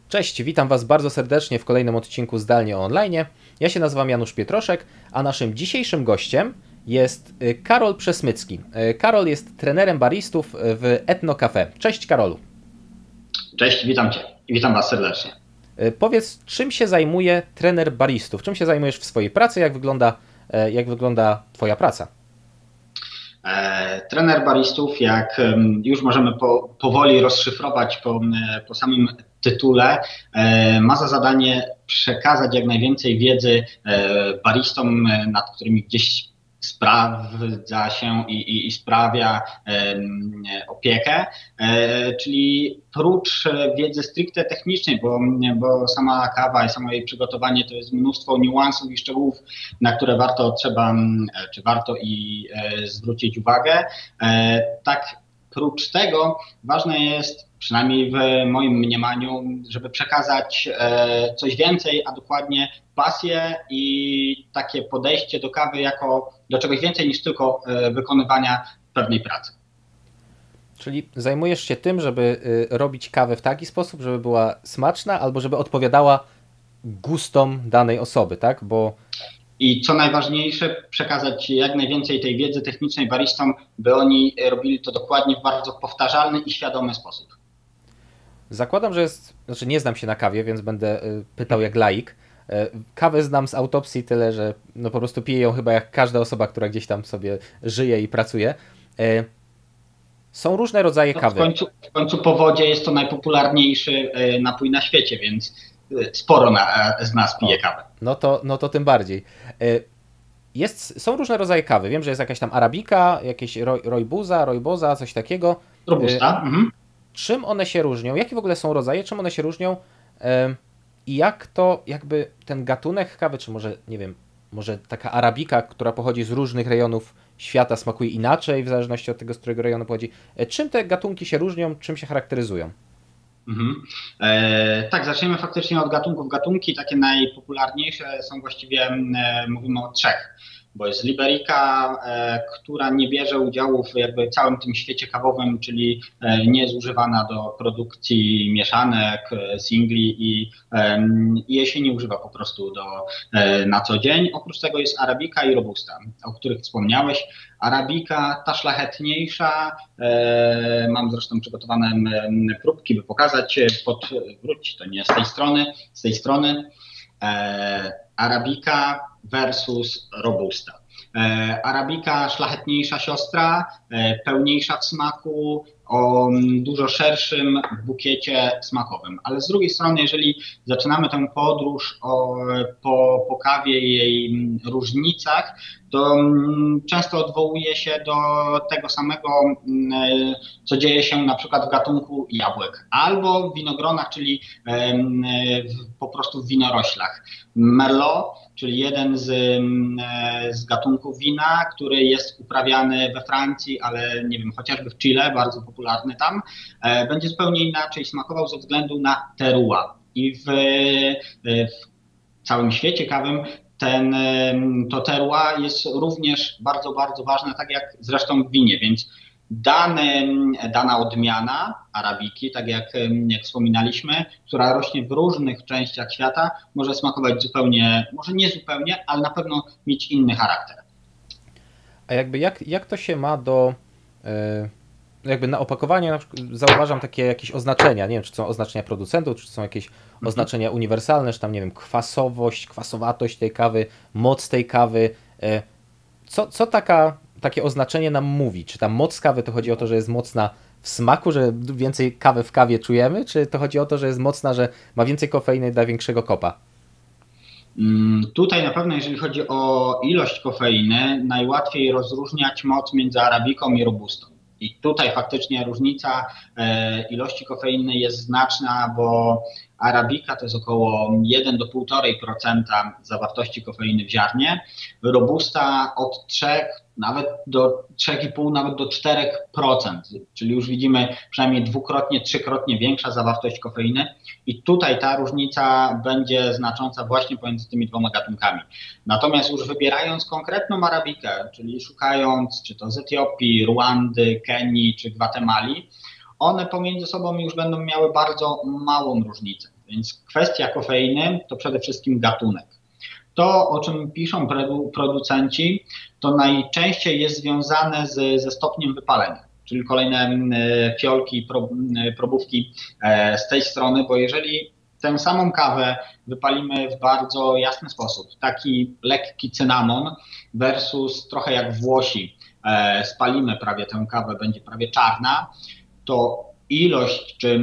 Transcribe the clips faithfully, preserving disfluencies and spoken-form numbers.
Cześć, witam Was bardzo serdecznie w kolejnym odcinku Zdalnie Online. Ja się nazywam Janusz Pietroszek, a naszym dzisiejszym gościem jest y, Karol Przesmycki. Y, Karol jest trenerem baristów w Etno Cafe. Cześć Karolu. Cześć, witam Cię i witam Was serdecznie. Y, Powiedz, czym się zajmuje trener baristów? Czym się zajmujesz w swojej pracy? Jak wygląda, y, jak wygląda Twoja praca? E, trener baristów, jak em, już możemy po, powoli rozszyfrować po, e, po samym tytule, e, ma za zadanie przekazać jak najwięcej wiedzy e, baristom, e, nad którymi gdzieś sprawdza się i, i, i sprawia em, opiekę, e, czyli prócz wiedzy stricte technicznej, bo, bo sama kawa i samo jej przygotowanie to jest mnóstwo niuansów i szczegółów, na które warto trzeba, czy warto i e, zwrócić uwagę. E, tak, prócz tego ważne jest, przynajmniej w moim mniemaniu, żeby przekazać e, coś więcej, a dokładnie pasję i takie podejście do kawy jako do czegoś więcej niż tylko e, wykonywania pewnej pracy. Czyli zajmujesz się tym, żeby y, robić kawę w taki sposób, żeby była smaczna albo żeby odpowiadała gustom danej osoby, tak? Bo I co najważniejsze, przekazać jak najwięcej tej wiedzy technicznej baristom, by oni robili to dokładnie w bardzo powtarzalny i świadomy sposób. zakładam, że jest, znaczy nie znam się na kawie, więc będę y, pytał jak laik. Y, Kawę znam z autopsji tyle, że no po prostu piję ją chyba jak każda osoba, która gdzieś tam sobie żyje i pracuje. Y, Są różne rodzaje No, w kawy. końcu, w końcu po wodzie jest to najpopularniejszy e, napój na świecie, więc e, sporo na, z nas O, pije kawę. no to, no to tym bardziej. Y, Jest, są różne rodzaje kawy. Wiem, że jest jakaś tam arabika, jakieś roj- rojbuza, rojboza, coś takiego. Y, Robusta. Mhm. Czym one się różnią? Jakie w ogóle są rodzaje? Czym one się różnią? Em, I jak to jakby ten gatunek kawy, czy może, nie wiem, może taka arabika, która pochodzi z różnych rejonów świata, smakuje inaczej w zależności od tego, z którego rejonu pochodzi. E, Czym te gatunki się różnią? Czym się charakteryzują? Mhm. E, tak, zaczniemy faktycznie od gatunków. Gatunki takie najpopularniejsze są właściwie, e, mówimy o trzech, bo jest Liberica, e, która nie bierze udziału w jakby całym tym świecie kawowym, czyli e, nie jest używana do produkcji mieszanek, e, singli i, e, i jej się nie używa po prostu do, e, na co dzień. Oprócz tego jest Arabica i Robusta, o których wspomniałeś. Arabika, ta szlachetniejsza, e, mam zresztą przygotowane m, próbki, by pokazać, e, pod, wróć, to nie z tej strony, z tej strony, e, Arabika versus Robusta. E, Arabika, szlachetniejsza siostra, e, pełniejsza w smaku, o m, dużo szerszym bukiecie smakowym. Ale z drugiej strony, jeżeli zaczynamy tę podróż o, po, po kawie i jej m, różnicach, to mm, często odwołuje się do tego samego, mm, co dzieje się na przykład w gatunku jabłek albo w winogronach, czyli em, w, po prostu w winoroślach. Merlot, czyli jeden z, mm, z gatunków wina, który jest uprawiany we Francji, ale nie wiem, chociażby w Chile, bardzo popularny tam, e, będzie zupełnie inaczej smakował ze względu na terroir. I w, w całym świecie kawym ten, to terroir jest również bardzo, bardzo ważne, tak jak zresztą w winie, więc dane, dana odmiana arabiki, tak jak, jak wspominaliśmy, która rośnie w różnych częściach świata, może smakować zupełnie, może nie zupełnie, ale na pewno mieć inny charakter. A jakby jak, jak to się ma do... e, jakby na opakowaniu na przykład zauważam takie jakieś oznaczenia, nie wiem, czy są oznaczenia producentów, czy są jakieś oznaczenia uniwersalne, czy tam, nie wiem, kwasowość, kwasowatość tej kawy, moc tej kawy. E, Co, co taka, takie oznaczenie nam mówi? Czy ta moc kawy to chodzi o to, że jest mocna w smaku, że więcej kawy w kawie czujemy, czy to chodzi o to, że jest mocna, że ma więcej kofeiny i da większego kopa? Mm, Tutaj na pewno, jeżeli chodzi o ilość kofeiny, najłatwiej rozróżniać moc między arabiką i robustą. I tutaj faktycznie różnica e, ilości kofeiny jest znaczna, bo arabika to jest około jeden do półtora procent zawartości kofeiny w ziarnie, robusta od trzech nawet do trzech i pół, nawet do czterech procent, czyli już widzimy przynajmniej dwukrotnie, trzykrotnie większa zawartość kofeiny i tutaj ta różnica będzie znacząca właśnie pomiędzy tymi dwoma gatunkami. Natomiast już wybierając konkretną arabikę, czyli szukając czy to z Etiopii, Ruandy, Kenii czy Gwatemali, one pomiędzy sobą już będą miały bardzo małą różnicę. Więc kwestia kofeiny to przede wszystkim gatunek. To, o czym piszą producenci, to najczęściej jest związane z, ze stopniem wypalenia, czyli kolejne fiolki, probówki z tej strony, bo jeżeli tę samą kawę wypalimy w bardzo jasny sposób, taki lekki cynamon versus trochę jak Włosi, spalimy prawie tę kawę, będzie prawie czarna, to ilość czy,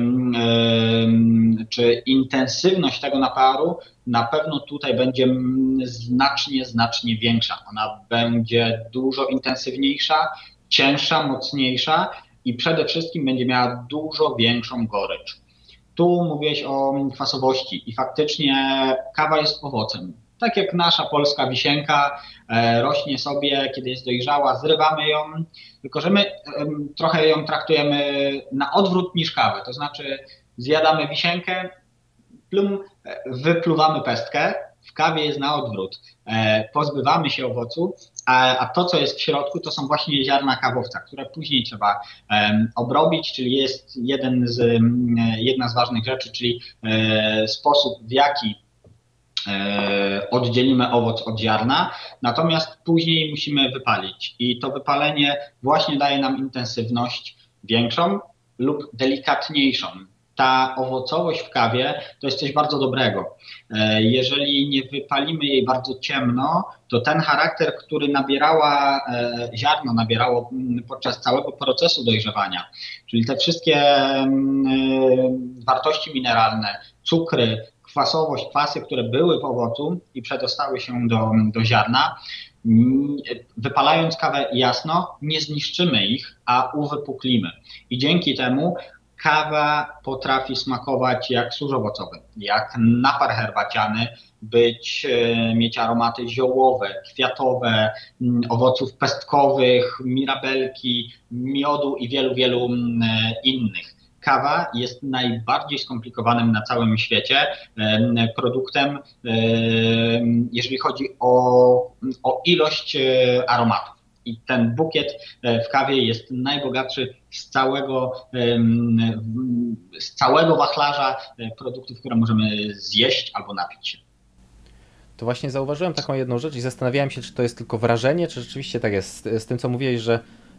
czy intensywność tego naparu na pewno tutaj będzie znacznie, znacznie większa. Ona będzie dużo intensywniejsza, cięższa, mocniejsza i przede wszystkim będzie miała dużo większą gorycz. Tu mówiłeś o kwasowości i faktycznie kawa jest owocem. Tak jak nasza polska wisienka rośnie sobie, kiedy jest dojrzała, zrywamy ją, tylko że my trochę ją traktujemy na odwrót niż kawę. To znaczy zjadamy wisienkę, plum, wypluwamy pestkę. W kawie jest na odwrót. Pozbywamy się owocu, a to, co jest w środku, to są właśnie ziarna kawowca, które później trzeba obrobić, czyli jest jeden z, jedna z ważnych rzeczy, czyli sposób, w jaki oddzielimy owoc od ziarna, natomiast później musimy wypalić i to wypalenie właśnie daje nam intensywność większą lub delikatniejszą. Ta owocowość w kawie to jest coś bardzo dobrego. Jeżeli nie wypalimy jej bardzo ciemno, to ten charakter, który nabierała ziarno, nabierało podczas całego procesu dojrzewania, czyli te wszystkie wartości mineralne, cukry, kwasowość, kwasy, które były w owocu i przedostały się do, do ziarna, wypalając kawę jasno, nie zniszczymy ich, a uwypuklimy. I dzięki temu kawa potrafi smakować jak sóż owocowy, jak napar herbaciany, być, mieć aromaty ziołowe, kwiatowe, owoców pestkowych, mirabelki, miodu i wielu, wielu innych. Kawa jest najbardziej skomplikowanym na całym świecie produktem, jeżeli chodzi o, o ilość aromatów. I ten bukiet w kawie jest najbogatszy z całego, z całego wachlarza produktów, które możemy zjeść albo napić się. To właśnie zauważyłem taką jedną rzecz i zastanawiałem się, czy to jest tylko wrażenie, czy rzeczywiście tak jest. Z tym, co mówiłeś, że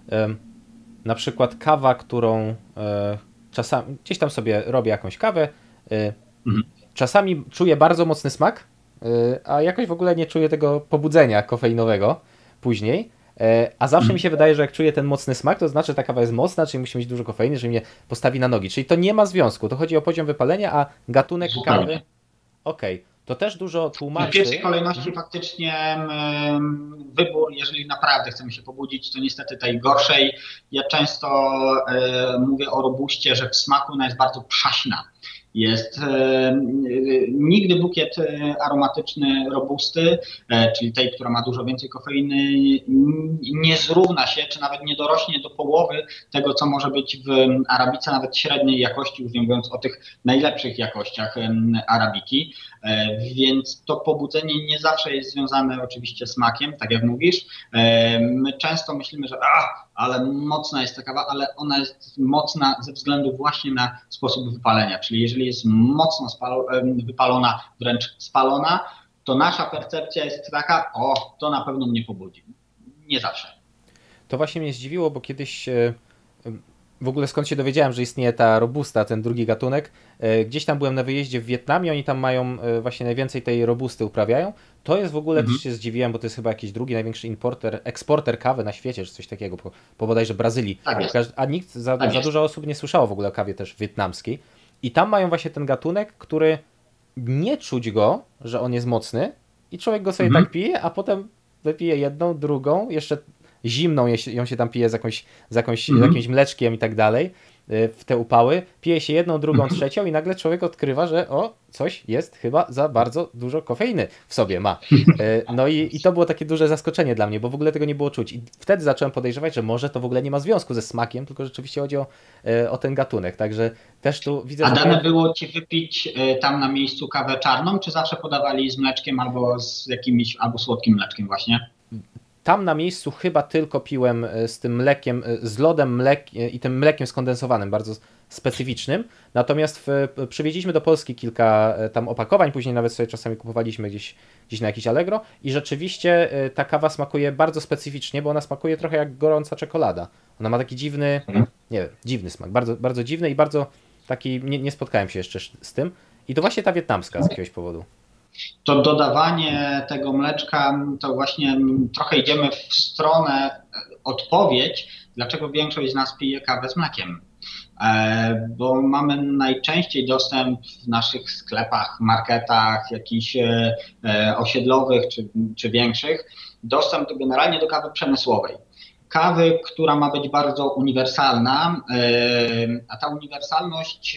na przykład kawa, którą czasami gdzieś tam sobie robię jakąś kawę, mhm. czasami czuję bardzo mocny smak, a jakoś w ogóle nie czuję tego pobudzenia kofeinowego później. A zawsze mi się wydaje, że jak czuję ten mocny smak, to znaczy, że ta kawa jest mocna, czyli musi mieć dużo kofeiny, że mnie postawi na nogi. Czyli to nie ma związku, to chodzi o poziom wypalenia, a gatunek kawy, okej, okay. To też dużo tłumaczy. W pierwszej kolejności faktycznie wybór, jeżeli naprawdę chcemy się pobudzić, to niestety tej gorszej. Ja często mówię o robuście, że w smaku ona jest bardzo przaśna. Jest e, nigdy bukiet aromatyczny robusty, e, czyli tej, która ma dużo więcej kofeiny, nie zrówna się, czy nawet nie dorośnie do połowy tego, co może być w arabice, nawet średniej jakości, już nie mówiąc o tych najlepszych jakościach e, arabiki. E, więc to pobudzenie nie zawsze jest związane oczywiście z smakiem, tak jak mówisz. E, my często myślimy, że a, ale mocna jest ta kawa, ale ona jest mocna ze względu właśnie na sposób wypalenia, czyli jeżeli jest mocno wypalona, wręcz spalona, to nasza percepcja jest taka, o, to na pewno mnie pobudzi. Nie zawsze. To właśnie mnie zdziwiło, bo kiedyś w ogóle skąd się dowiedziałem, że istnieje ta robusta, ten drugi gatunek. Gdzieś tam byłem na wyjeździe w Wietnamie, oni tam mają właśnie najwięcej tej robusty uprawiają. To jest w ogóle, mhm. też się zdziwiłem, bo to jest chyba jakiś drugi największy importer, eksporter kawy na świecie, czy coś takiego, po, po bodajże Brazylii. Tak jest. A nikt, za, tak za dużo osób nie słyszało w ogóle o kawie też wietnamskiej. I tam mają właśnie ten gatunek, który nie czuć go, że on jest mocny i człowiek go sobie mhm. tak pije, a potem wypije jedną, drugą, jeszcze zimną ją się tam pije z, jakąś, z, jakąś, mm. z jakimś mleczkiem i tak dalej, w te upały, pije się jedną, drugą, trzecią i nagle człowiek odkrywa, że o, coś jest chyba za bardzo dużo kofeiny w sobie ma. No i, i to było takie duże zaskoczenie dla mnie, bo w ogóle tego nie było czuć. I wtedy zacząłem podejrzewać, że może to w ogóle nie ma związku ze smakiem, tylko rzeczywiście chodzi o, o ten gatunek. Także też tu widzę... A dane było Ci wypić tam na miejscu kawę czarną, czy zawsze podawali z mleczkiem albo z jakimś, albo słodkim mleczkiem właśnie? Tam na miejscu chyba tylko piłem z tym mlekiem, z lodem mlek i tym mlekiem skondensowanym, bardzo specyficznym. Natomiast w, przywieźliśmy do Polski kilka tam opakowań, później nawet sobie czasami kupowaliśmy gdzieś, gdzieś na jakiś Allegro i rzeczywiście ta kawa smakuje bardzo specyficznie, bo ona smakuje trochę jak gorąca czekolada. Ona ma taki dziwny, nie wiem, dziwny smak, bardzo, bardzo dziwny i bardzo taki, nie, nie spotkałem się jeszcze z tym. I to właśnie ta wietnamska z jakiegoś powodu. To dodawanie tego mleczka, to właśnie trochę idziemy w stronę odpowiedź, dlaczego większość z nas pije kawę z mlekiem. Bo mamy najczęściej dostęp w naszych sklepach, marketach, jakichś osiedlowych czy, czy większych, dostęp do, generalnie do kawy przemysłowej. Kawy, która ma być bardzo uniwersalna, a ta uniwersalność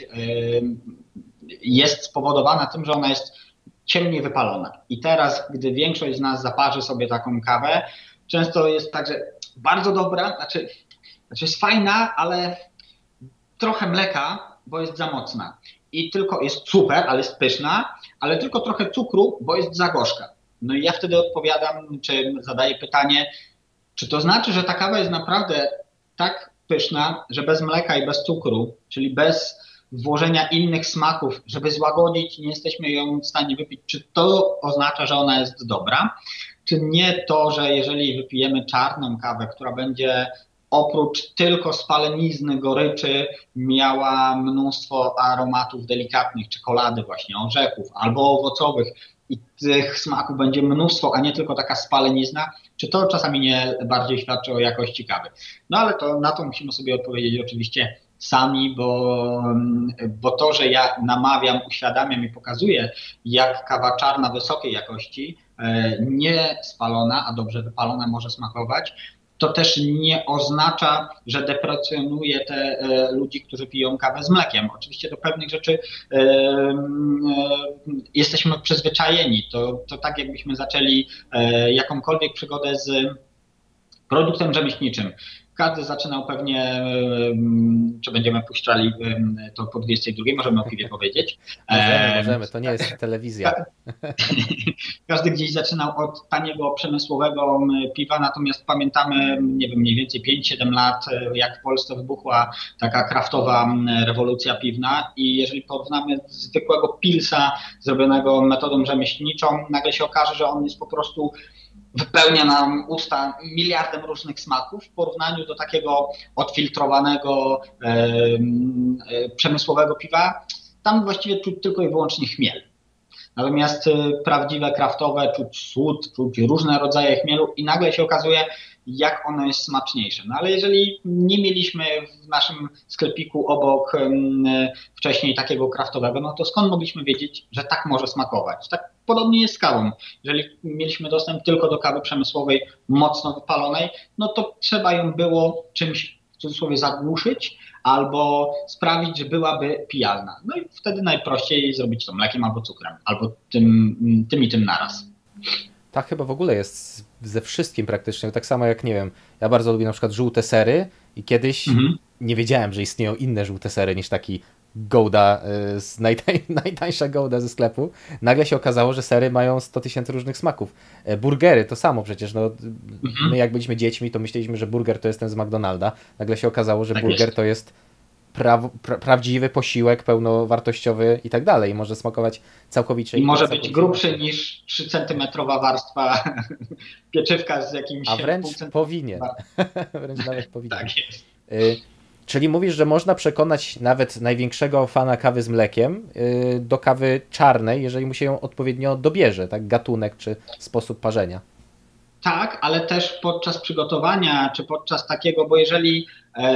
jest spowodowana tym, że ona jest ciemniej wypalona. I teraz, gdy większość z nas zaparzy sobie taką kawę, często jest tak, że bardzo dobra, znaczy, znaczy jest fajna, ale trochę mleka, bo jest za mocna. I tylko jest super, ale jest pyszna, ale tylko trochę cukru, bo jest za gorzka. No i ja wtedy odpowiadam, czy zadaję pytanie, czy to znaczy, że ta kawa jest naprawdę tak pyszna, że bez mleka i bez cukru, czyli bez włożenia innych smaków, żeby złagodzić, nie jesteśmy ją w stanie wypić, czy to oznacza, że ona jest dobra, czy nie to, że jeżeli wypijemy czarną kawę, która będzie oprócz tylko spalenizny, goryczy, miała mnóstwo aromatów delikatnych, czekolady właśnie, orzechów albo owocowych i tych smaków będzie mnóstwo, a nie tylko taka spalenizna, czy to czasami nie bardziej świadczy o jakości kawy. No ale to na to musimy sobie odpowiedzieć oczywiście sami, bo, bo to, że ja namawiam, uświadamiam i pokazuję, jak kawa czarna wysokiej jakości, nie spalona, a dobrze wypalona może smakować, to też nie oznacza, że deprecjonuje te ludzi, którzy piją kawę z mlekiem. Oczywiście do pewnych rzeczy e, e, jesteśmy przyzwyczajeni. To, to tak jakbyśmy zaczęli e, jakąkolwiek przygodę z produktem rzemieślniczym. Każdy zaczynał pewnie, czy będziemy puszczali to po dwudziestej drugiej, możemy o piwie powiedzieć. Możemy, możemy, to nie jest telewizja. Każdy gdzieś zaczynał od taniego, przemysłowego piwa, natomiast pamiętamy, nie wiem, mniej więcej pięć siedem lat, jak w Polsce wybuchła taka kraftowa rewolucja piwna i jeżeli porównamy zwykłego pilsa zrobionego metodą rzemieślniczą, nagle się okaże, że on jest po prostu wypełnia nam usta miliardem różnych smaków w porównaniu do takiego odfiltrowanego, e, e, przemysłowego piwa. Tam właściwie czuć tylko i wyłącznie chmiel. Natomiast e, prawdziwe, kraftowe, czuć słód, czuć różne rodzaje chmielu i nagle się okazuje, jak ono jest smaczniejsze. No ale jeżeli nie mieliśmy w naszym sklepiku obok e, wcześniej takiego kraftowego, no to skąd mogliśmy wiedzieć, że tak może smakować? Tak podobnie jest z kawą. Jeżeli mieliśmy dostęp tylko do kawy przemysłowej mocno wypalonej, no to trzeba ją było czymś w cudzysłowie zagłuszyć albo sprawić, że byłaby pijalna. No i wtedy najprościej zrobić to mlekiem albo cukrem, albo tym, tym i tym naraz. Tak chyba w ogóle jest ze wszystkim praktycznie. Tak samo jak, nie wiem, ja bardzo lubię na przykład żółte sery i kiedyś mhm. nie wiedziałem, że istnieją inne żółte sery niż taki Gouda, z najtań, najtańsza Gouda ze sklepu. Nagle się okazało, że sery mają sto tysięcy różnych smaków. Burgery to samo przecież. No, mhm. My jak byliśmy dziećmi, to myśleliśmy, że burger to jest ten z McDonalda. Nagle się okazało, że tak burger jest. To jest pra, pra, prawdziwy posiłek, pełnowartościowy i tak dalej. Może smakować całkowicie. I może być grubszy niż trzy centymetry warstwa pieczywka z jakimś... A wręcz powinien. wręcz nawet powinien. Tak jest. Y Czyli mówisz, że można przekonać nawet największego fana kawy z mlekiem yy, do kawy czarnej, jeżeli mu się ją odpowiednio dobierze, tak? Gatunek czy sposób parzenia. Tak, ale też podczas przygotowania, czy podczas takiego, bo jeżeli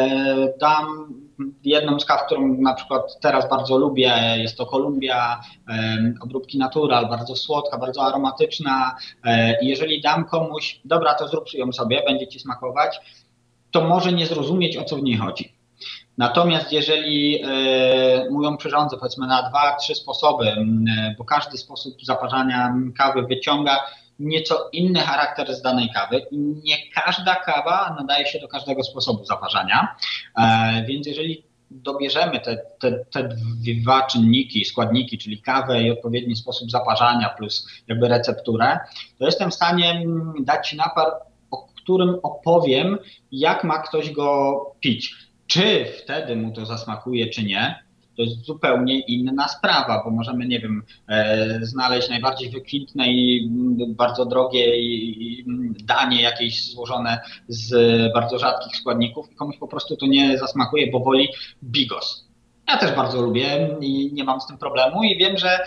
e, dam jedną z kaw, którą na przykład teraz bardzo lubię, jest to Kolumbia, e, obróbki Natural, bardzo słodka, bardzo aromatyczna e, i jeżeli dam komuś, dobra, to zrób ją sobie, będzie ci smakować, to może nie zrozumieć, o co w niej chodzi. Natomiast jeżeli y, mu ją przyrządzę powiedzmy na dwa, trzy sposoby, y, bo każdy sposób zaparzania kawy wyciąga nieco inny charakter z danej kawy i nie każda kawa nadaje się do każdego sposobu zaparzania, e, więc jeżeli dobierzemy te, te, te dwa czynniki, składniki, czyli kawę i odpowiedni sposób zaparzania plus jakby recepturę, to jestem w stanie dać Ci napar, o którym opowiem, jak ma ktoś go pić. Czy wtedy mu to zasmakuje, czy nie, to jest zupełnie inna sprawa, bo możemy, nie wiem, e, znaleźć najbardziej wykwintne i bardzo drogie i, i danie jakieś złożone z bardzo rzadkich składników i komuś po prostu to nie zasmakuje, bo woli bigos. Ja też bardzo lubię i nie mam z tym problemu i wiem, że,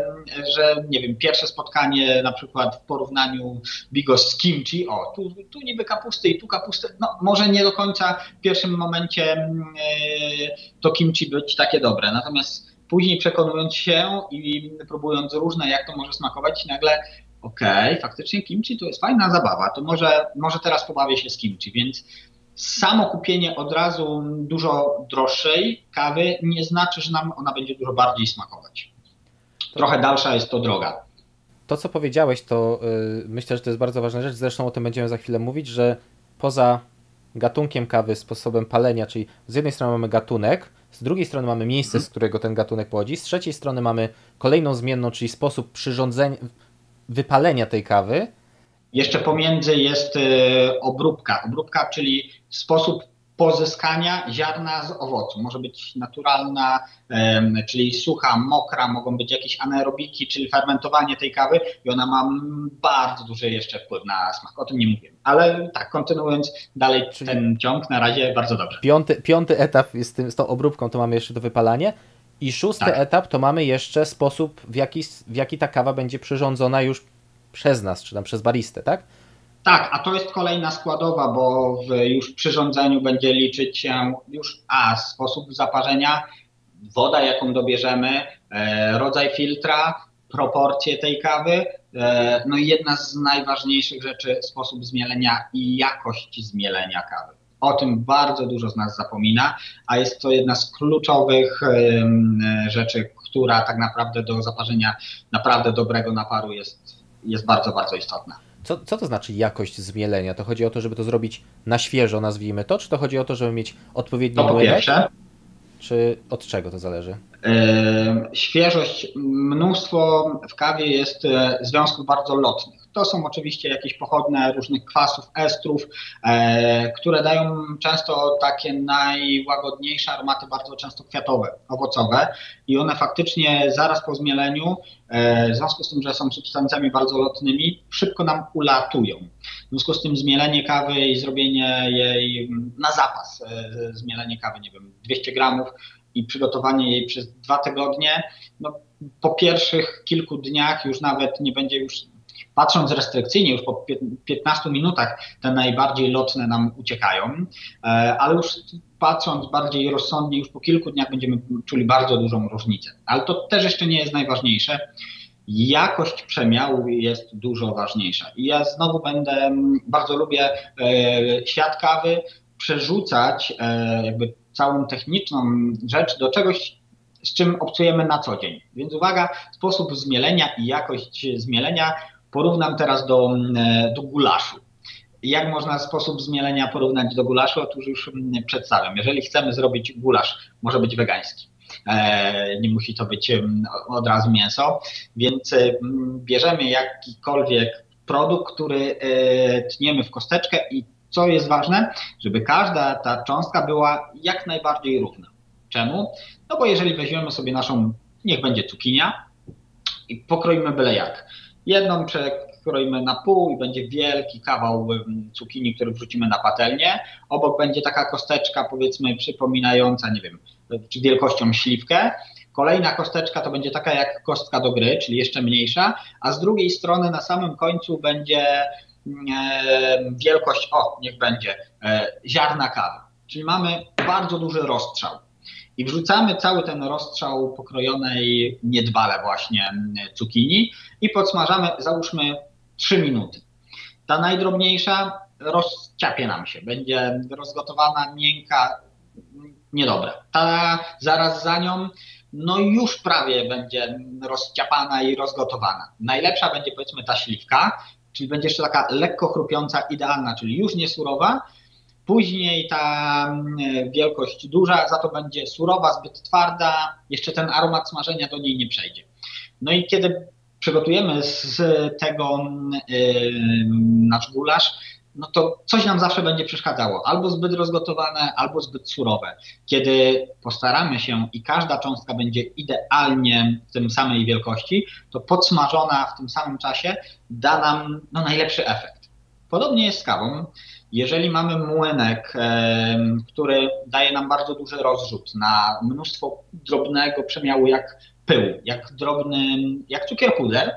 że nie wiem, pierwsze spotkanie na przykład w porównaniu bigos z kimchi, o, tu, tu niby kapusty i tu kapusty, no może nie do końca w pierwszym momencie to kimchi być takie dobre, natomiast później przekonując się i próbując różne, jak to może smakować, nagle okej, okay, faktycznie kimchi to jest fajna zabawa, to może, może teraz pobawię się z kimchi, więc samo kupienie od razu dużo droższej kawy nie znaczy, że nam ona będzie dużo bardziej smakować. Trochę dalsza jest to droga. To, co powiedziałeś, to yy, myślę, że to jest bardzo ważna rzecz. Zresztą o tym będziemy za chwilę mówić, że poza gatunkiem kawy, sposobem palenia, czyli z jednej strony mamy gatunek, z drugiej strony mamy miejsce, hmm. z którego ten gatunek pochodzi, z trzeciej strony mamy kolejną zmienną, czyli sposób przyrządzenia, wypalenia tej kawy. Jeszcze pomiędzy jest obróbka. Obróbka, czyli sposób pozyskania ziarna z owocu. Może być naturalna, czyli sucha, mokra, mogą być jakieś anaerobiki, czyli fermentowanie tej kawy i ona ma bardzo duży jeszcze wpływ na smak. O tym nie mówię. Ale tak, kontynuując dalej czyli ten ciąg, na razie bardzo dobrze. Piąty, piąty etap jest z, tym, z tą obróbką, to mamy jeszcze to wypalanie. I szósty tak. etap to mamy jeszcze sposób, w jaki, w jaki ta kawa będzie przyrządzona już przez nas, czy tam przez baristę, tak? Tak, a to jest kolejna składowa, bo w już przyrządzeniu będzie liczyć się już a sposób zaparzenia, woda jaką dobierzemy, e, rodzaj filtra, proporcje tej kawy, e, no i jedna z najważniejszych rzeczy sposób zmielenia i jakość zmielenia kawy. O tym bardzo dużo z nas zapomina, a jest to jedna z kluczowych e, rzeczy, która tak naprawdę do zaparzenia naprawdę dobrego naparu jest jest bardzo, bardzo istotna. Co, co to znaczy jakość zmielenia? To chodzi o to, żeby to zrobić na świeżo, nazwijmy to, czy to chodzi o to, żeby mieć odpowiedni to po młynek? Pierwsze, czy od czego to zależy? Yy, świeżość, mnóstwo w kawie jest związków bardzo lotnych. To są oczywiście jakieś pochodne różnych kwasów, estrów, e, które dają często takie najłagodniejsze aromaty, bardzo często kwiatowe, owocowe i one faktycznie zaraz po zmieleniu, e, w związku z tym, że są substancjami bardzo lotnymi, szybko nam ulatują. W związku z tym zmielenie kawy i zrobienie jej na zapas, e, zmielenie kawy, nie wiem, dwieście gramów i przygotowanie jej przez dwa tygodnie, no, po pierwszych kilku dniach już nawet nie będzie już, patrząc restrykcyjnie, już po piętnastu minutach te najbardziej lotne nam uciekają, ale już patrząc bardziej rozsądnie, już po kilku dniach będziemy czuli bardzo dużą różnicę. Ale to też jeszcze nie jest najważniejsze. Jakość przemiału jest dużo ważniejsza. I ja znowu będę, bardzo lubię świat kawy przerzucać jakby całą techniczną rzecz do czegoś, z czym obcujemy na co dzień. Więc uwaga, sposób zmielenia i jakość zmielenia porównam teraz do, do gulaszu. Jak można sposób zmielenia porównać do gulaszu? Otóż już przedstawiam. Jeżeli chcemy zrobić gulasz, może być wegański. Nie musi to być od razu mięso, więc bierzemy jakikolwiek produkt, który tniemy w kosteczkę i co jest ważne, żeby każda ta cząstka była jak najbardziej równa. Czemu? No bo jeżeli weźmiemy sobie naszą, niech będzie cukinia i pokroimy byle jak. Jedną przekroimy na pół i będzie wielki kawał cukinii, który wrzucimy na patelnię. Obok będzie taka kosteczka, powiedzmy, przypominająca, nie wiem, czy wielkością śliwkę. Kolejna kosteczka to będzie taka jak kostka do gry, czyli jeszcze mniejsza, a z drugiej strony na samym końcu będzie wielkość, o, niech będzie, ziarna kawy. Czyli mamy bardzo duży rozstrzał. I wrzucamy cały ten rozstrzał pokrojonej niedbale właśnie cukinii i podsmażamy, załóżmy, trzy minuty. Ta najdrobniejsza rozciapie nam się, będzie rozgotowana, miękka, niedobra. Ta zaraz za nią, no już prawie będzie rozciapana i rozgotowana. Najlepsza będzie, powiedzmy, ta śliwka, czyli będzie jeszcze taka lekko chrupiąca, idealna, czyli już nie surowa. Później ta wielkość duża, za to będzie surowa, zbyt twarda, jeszcze ten aromat smażenia do niej nie przejdzie. No i kiedy przygotujemy z tego yy, nasz gulasz, no to coś nam zawsze będzie przeszkadzało. Albo zbyt rozgotowane, albo zbyt surowe. Kiedy postaramy się i każda cząstka będzie idealnie w tym samej wielkości, to podsmażona w tym samym czasie da nam no, najlepszy efekt. Podobnie jest z kawą. Jeżeli mamy młynek, e, który daje nam bardzo duży rozrzut na mnóstwo drobnego przemiału jak pył, jak drobny, jak cukier puder,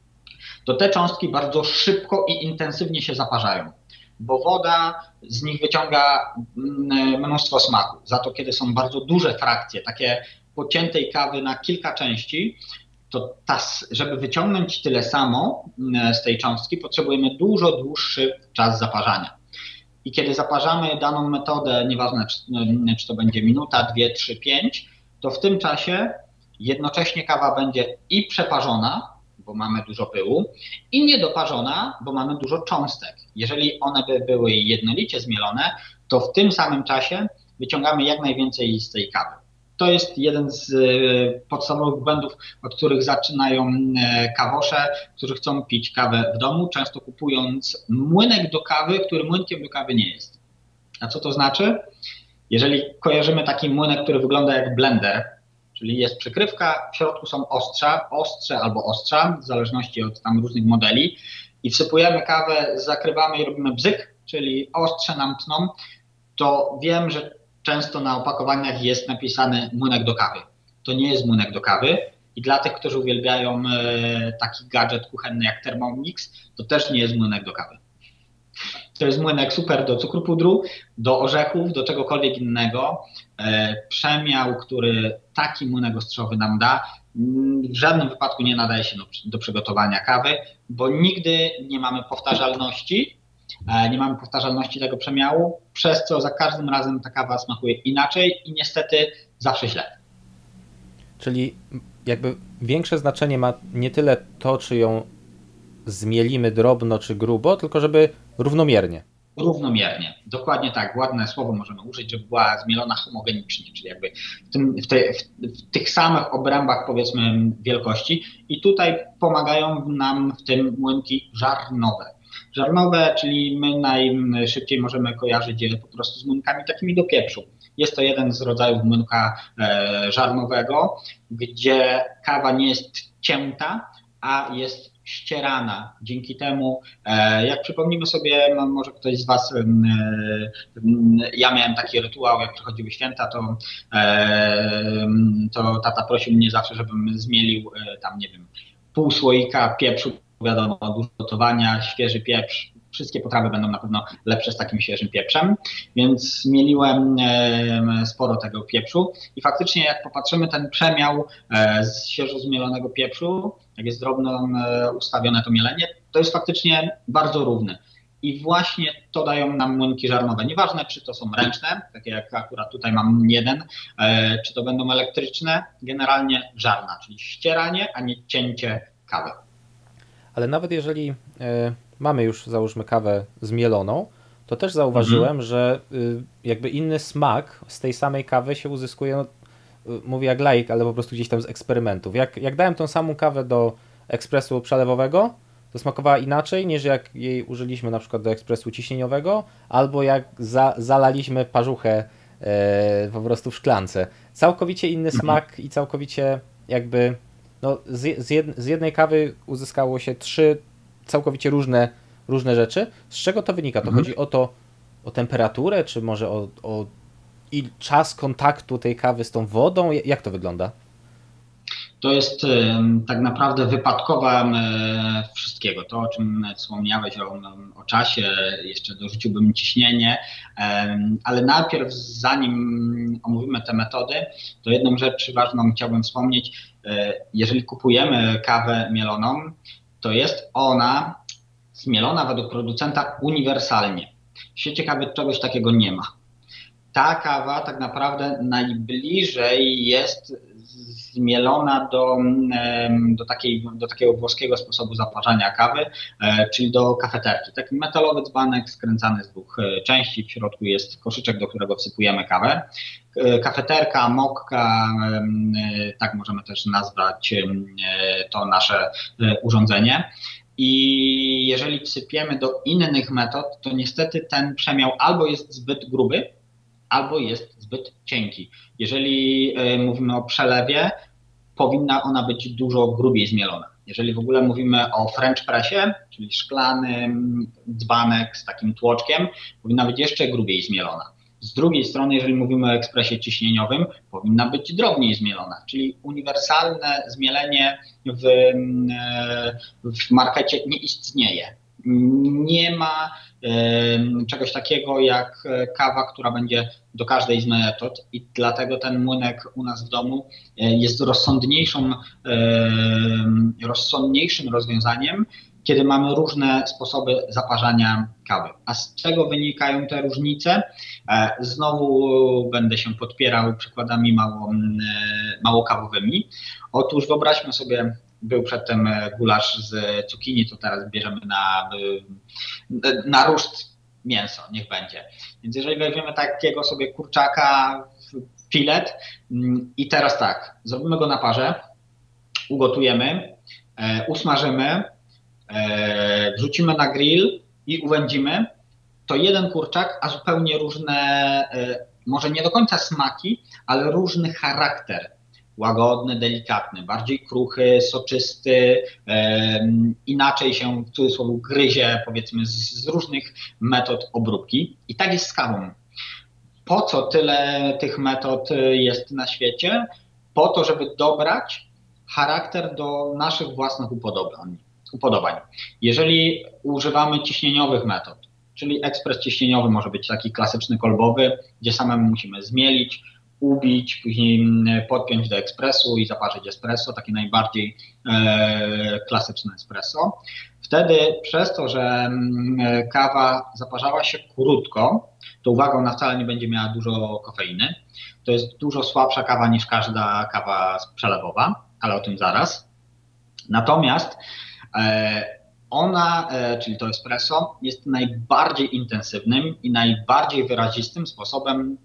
to te cząstki bardzo szybko i intensywnie się zaparzają, bo woda z nich wyciąga mnóstwo smaku. Za to kiedy są bardzo duże frakcje, takie pociętej kawy na kilka części, to ta, żeby wyciągnąć tyle samo z tej cząstki, potrzebujemy dużo dłuższy czas zaparzania. I kiedy zaparzamy daną metodę, nieważne czy, czy to będzie minuta, dwie, trzy, pięć, to w tym czasie jednocześnie kawa będzie i przeparzona, bo mamy dużo pyłu, i niedoparzona, bo mamy dużo cząstek. Jeżeli one by były jednolicie zmielone, to w tym samym czasie wyciągamy jak najwięcej z tej kawy. To jest jeden z podstawowych błędów, od których zaczynają kawosze, którzy chcą pić kawę w domu, często kupując młynek do kawy, który młynkiem do kawy nie jest. A co to znaczy? Jeżeli kojarzymy taki młynek, który wygląda jak blender, czyli jest przykrywka, w środku są ostrza, ostrze albo ostrza, w zależności od tam różnych modeli, i wsypujemy kawę, zakrywamy i robimy bzyk, czyli ostrze nam tną, to wiem, że często na opakowaniach jest napisany młynek do kawy. To nie jest młynek do kawy i dla tych, którzy uwielbiają taki gadżet kuchenny jak Thermomix, to też nie jest młynek do kawy. To jest młynek super do cukru pudru, do orzechów, do czegokolwiek innego. Przemiał, który taki młynek ostrzowy nam da, w żadnym wypadku nie nadaje się do, do przygotowania kawy, bo nigdy nie mamy powtarzalności, nie mamy powtarzalności tego przemiału, przez co za każdym razem ta kawa smakuje inaczej i niestety zawsze źle. Czyli jakby większe znaczenie ma nie tyle to, czy ją zmielimy drobno czy grubo, tylko żeby równomiernie. Równomiernie, dokładnie tak, ładne słowo możemy użyć, żeby była zmielona homogenicznie, czyli jakby w, tym, w, te, w, w tych samych obrębach, powiedzmy, wielkości, i tutaj pomagają nam w tym młynki żarnowe. Żarnowe, czyli my najszybciej możemy kojarzyć je po prostu z młynkami takimi do pieprzu. Jest to jeden z rodzajów młynka e, żarnowego, gdzie kawa nie jest cięta, a jest ścierana. Dzięki temu, e, jak przypomnimy sobie, no może ktoś z Was, e, ja miałem taki rytuał, jak przychodziły święta, to, e, to tata prosił mnie zawsze, żebym zmielił e, tam, nie wiem, pół słoika pieprzu. Wiadomo, dużo gotowania, świeży pieprz, wszystkie potrawy będą na pewno lepsze z takim świeżym pieprzem, więc zmieliłem sporo tego pieprzu i faktycznie jak popatrzymy, ten przemiał z świeżo zmielonego pieprzu, jak jest drobno ustawione to mielenie, to jest faktycznie bardzo równy. I właśnie to dają nam młynki żarnowe. Nieważne, czy to są ręczne, takie jak akurat tutaj mam jeden, czy to będą elektryczne, generalnie żarna, czyli ścieranie, a nie cięcie kawy. Ale nawet jeżeli y, mamy już, załóżmy, kawę zmieloną, to też zauważyłem, mhm. że y, jakby inny smak z tej samej kawy się uzyskuje, no, y, mówię jak laik, ale po prostu gdzieś tam z eksperymentów. Jak, jak dałem tą samą kawę do ekspresu przelewowego, to smakowała inaczej niż jak jej użyliśmy na przykład do ekspresu ciśnieniowego, albo jak za, zalaliśmy parzuchę y, po prostu w szklance. Całkowicie inny mhm. smak i całkowicie jakby... No, z, z, jed, z jednej kawy uzyskało się trzy całkowicie różne, różne rzeczy. Z czego to wynika? To mhm. chodzi o to, o temperaturę, czy może o, o i czas kontaktu tej kawy z tą wodą? Jak to wygląda? To jest tak naprawdę wypadkowa wszystkiego. To, o czym wspomniałeś, o, o czasie, jeszcze dorzuciłbym ciśnienie, ale najpierw, zanim omówimy te metody, to jedną rzecz ważną chciałbym wspomnieć. Jeżeli kupujemy kawę mieloną, to jest ona zmielona według producenta uniwersalnie. W świecie kawy czegoś takiego nie ma. Ta kawa tak naprawdę najbliżej jest zmielona do, do, takiej, do takiego włoskiego sposobu zaparzania kawy, czyli do kafeterki. Taki metalowy dzbanek skręcany z dwóch części, w środku jest koszyczek, do którego wsypujemy kawę. Kafeterka, mokka, tak możemy też nazwać to nasze urządzenie. i jeżeli wsypiemy do innych metod, to niestety ten przemiał albo jest zbyt gruby, albo jest zbyt cienki. Jeżeli mówimy o przelewie, powinna ona być dużo grubiej zmielona. Jeżeli w ogóle mówimy o French pressie, czyli szklany dzbanek z takim tłoczkiem, powinna być jeszcze grubiej zmielona. Z drugiej strony, jeżeli mówimy o ekspresie ciśnieniowym, powinna być drobniej zmielona, czyli uniwersalne zmielenie w, w markecie nie istnieje. Nie ma e, czegoś takiego jak kawa, która będzie do każdej z metod i dlatego ten młynek u nas w domu jest rozsądniejszą, e, rozsądniejszym rozwiązaniem, kiedy mamy różne sposoby zaparzania kawy. A z czego wynikają te różnice? E, znowu będę się podpierał przykładami mało, mało kawowymi. Otóż wyobraźmy sobie, był przedtem gulasz z cukinii, to teraz bierzemy na, na ruszt mięso, niech będzie. Więc jeżeli weźmiemy takiego sobie kurczaka, filet i teraz tak, zrobimy go na parze, ugotujemy, usmażymy, wrzucimy na grill i uwędzimy, to jeden kurczak, a zupełnie różne, może nie do końca smaki, ale różny charakter. Łagodny, delikatny, bardziej kruchy, soczysty, e, inaczej się w cudzysłowie gryzie, powiedzmy, z, z różnych metod obróbki. I tak jest z kawą. Po co tyle tych metod jest na świecie? Po to, żeby dobrać charakter do naszych własnych upodobań. upodobań. Jeżeli używamy ciśnieniowych metod, czyli ekspres ciśnieniowy może być taki klasyczny kolbowy, gdzie samemu musimy zmielić, ubić, później podpiąć do ekspresu i zaparzyć espresso, takie najbardziej e, klasyczne espresso. Wtedy przez to, że kawa zaparzała się krótko, to uwaga, ona wcale nie będzie miała dużo kofeiny. To jest dużo słabsza kawa niż każda kawa przelewowa, ale o tym zaraz. Natomiast e, ona, czyli to espresso, jest najbardziej intensywnym i najbardziej wyrazistym sposobem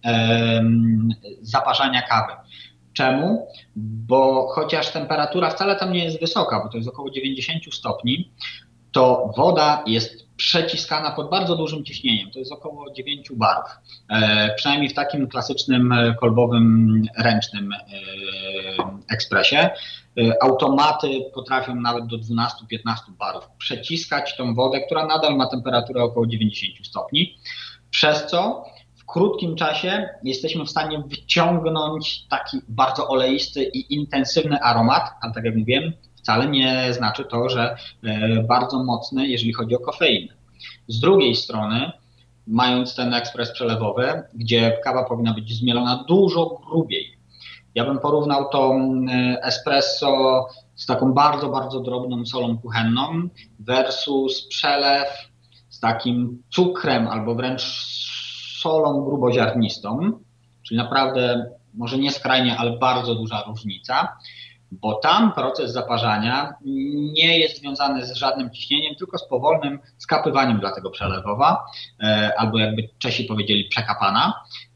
zaparzania kawy. Czemu? Bo chociaż temperatura wcale tam nie jest wysoka, bo to jest około dziewięćdziesiąt stopni, to woda jest przeciskana pod bardzo dużym ciśnieniem. To jest około dziewięć barów. E, przynajmniej w takim klasycznym kolbowym, ręcznym e, ekspresie. E, automaty potrafią nawet do dwunastu do piętnastu barów przeciskać tą wodę, która nadal ma temperaturę około dziewięćdziesiąt stopni. Przez co w krótkim czasie jesteśmy w stanie wyciągnąć taki bardzo oleisty i intensywny aromat, ale tak jak mówiłem, wcale nie znaczy to, że bardzo mocny, jeżeli chodzi o kofeinę. Z drugiej strony, mając ten ekspres przelewowy, gdzie kawa powinna być zmielona dużo grubiej, ja bym porównał to espresso z taką bardzo, bardzo drobną solą kuchenną versus przelew z takim cukrem albo wręcz solą gruboziarnistą, czyli naprawdę może nie skrajnie, ale bardzo duża różnica. Bo tam proces zaparzania nie jest związany z żadnym ciśnieniem, tylko z powolnym skapywaniem dla tego przelewowa, e, albo jakby Czesi powiedzieli przekapana,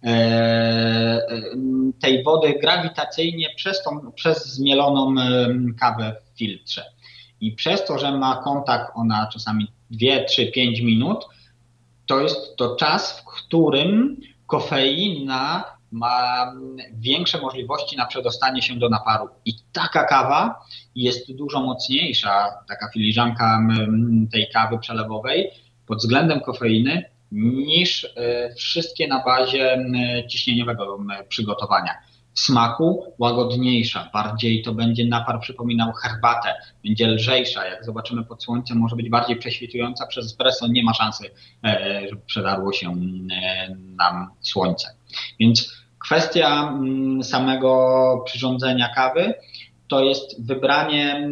e, tej wody grawitacyjnie przez, tą, przez zmieloną kawę w filtrze. I przez to, że ma kontakt ona czasami dwie, trzy, pięć minut, to jest to czas, w którym kofeina ma większe możliwości na przedostanie się do naparu. I taka kawa jest dużo mocniejsza, taka filiżanka tej kawy przelewowej pod względem kofeiny niż wszystkie na bazie ciśnieniowego przygotowania. W smaku łagodniejsza, bardziej to będzie napar przypominał herbatę, będzie lżejsza, jak zobaczymy pod słońcem może być bardziej prześwitująca, przez espresso nie ma szansy, żeby przedarło się nam słońce. Więc kwestia samego przyrządzenia kawy to jest wybranie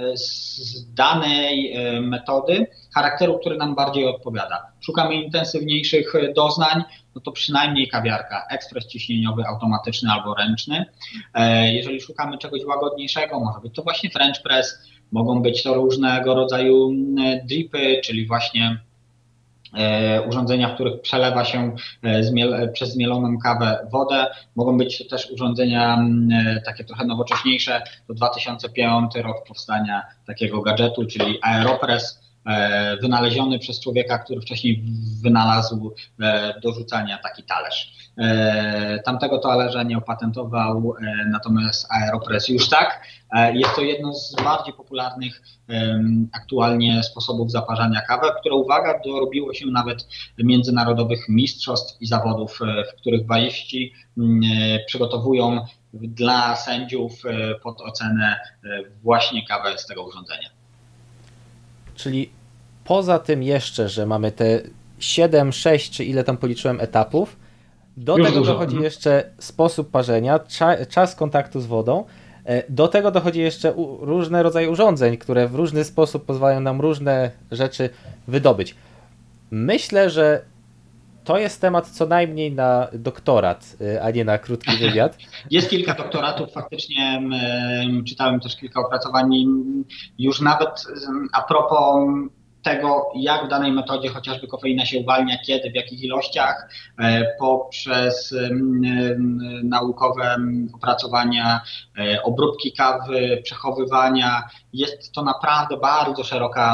z danej metody charakteru, który nam bardziej odpowiada. Szukamy intensywniejszych doznań, no to przynajmniej kawiarka, ekspres ciśnieniowy, automatyczny albo ręczny. Jeżeli szukamy czegoś łagodniejszego, może być to właśnie French press, mogą być to różnego rodzaju dripy, czyli właśnie urządzenia, w których przelewa się przez zmieloną kawę wodę. Mogą być to też urządzenia takie trochę nowocześniejsze. To dwa tysiące piąty rok powstania takiego gadżetu, czyli Aeropress, wynaleziony przez człowieka, który wcześniej wynalazł do rzucania taki talerz. Tamtego talerza nie opatentował, natomiast Aeropress już tak. Jest to jedno z bardziej popularnych aktualnie sposobów zaparzania kawy, które, uwaga, dorobiło się nawet międzynarodowych mistrzostw i zawodów, w których bariści przygotowują dla sędziów pod ocenę właśnie kawę z tego urządzenia. Czyli poza tym jeszcze, że mamy te siedem, sześć czy ile tam policzyłem etapów, do Już tego dużo. dochodzi jeszcze sposób parzenia, cza, czas kontaktu z wodą. Do tego dochodzi jeszcze u, różne rodzaje urządzeń, które w różny sposób pozwalają nam różne rzeczy wydobyć. Myślę, że to jest temat co najmniej na doktorat, a nie na krótki wywiad. Jest kilka doktoratów, faktycznie czytałem też kilka opracowań już nawet a propos tego, jak w danej metodzie chociażby kofeina się uwalnia, kiedy, w jakich ilościach, poprzez naukowe opracowania, obróbki kawy, przechowywania. Jest to naprawdę bardzo szeroka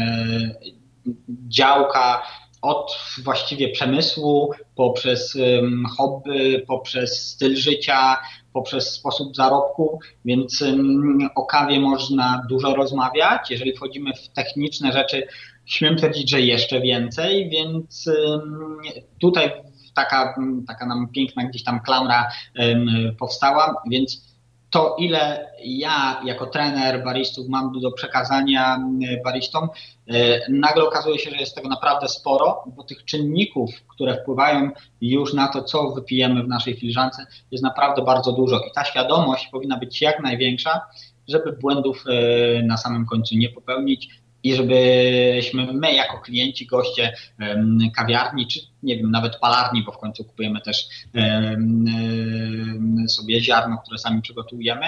działka, od właściwie przemysłu, poprzez hobby, poprzez styl życia, poprzez sposób zarobku, więc o kawie można dużo rozmawiać. Jeżeli wchodzimy w techniczne rzeczy, śmiem twierdzić, że jeszcze więcej, więc tutaj taka, taka nam piękna gdzieś tam klamra powstała, więc to, ile ja jako trener baristów mam do przekazania baristom, nagle okazuje się, że jest tego naprawdę sporo, bo tych czynników, które wpływają już na to, co wypijemy w naszej filiżance, jest naprawdę bardzo dużo i ta świadomość powinna być jak największa, żeby błędów na samym końcu nie popełnić i żebyśmy my jako klienci, goście kawiarni, czy nie wiem, nawet palarni, bo w końcu kupujemy też sobie ziarno, które sami przygotujemy,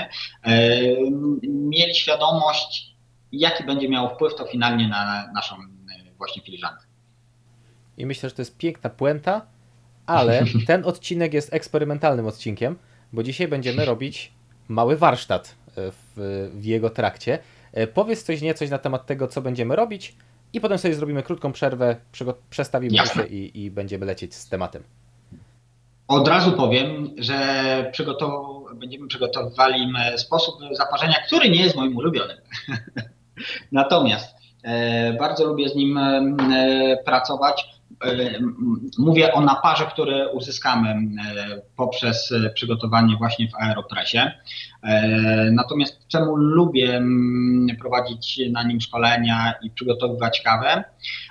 mieli świadomość, jaki będzie miało wpływ to finalnie na naszą właśnie filiżankę. I myślę, że to jest piękna puenta, ale ten odcinek jest eksperymentalnym odcinkiem, bo dzisiaj będziemy robić mały warsztat w, w jego trakcie. Powiedz coś niecoś na temat tego, co będziemy robić i potem sobie zrobimy krótką przerwę, przestawimy się i, i będziemy lecieć z tematem. Od razu powiem, że przygotow- będziemy przygotowywali sposób zaparzenia, który nie jest moim ulubionym. Natomiast e, bardzo lubię z nim e, pracować. Mówię o naparze, który uzyskamy poprzez przygotowanie właśnie w Aeropressie. Natomiast czemu lubię prowadzić na nim szkolenia i przygotowywać kawę?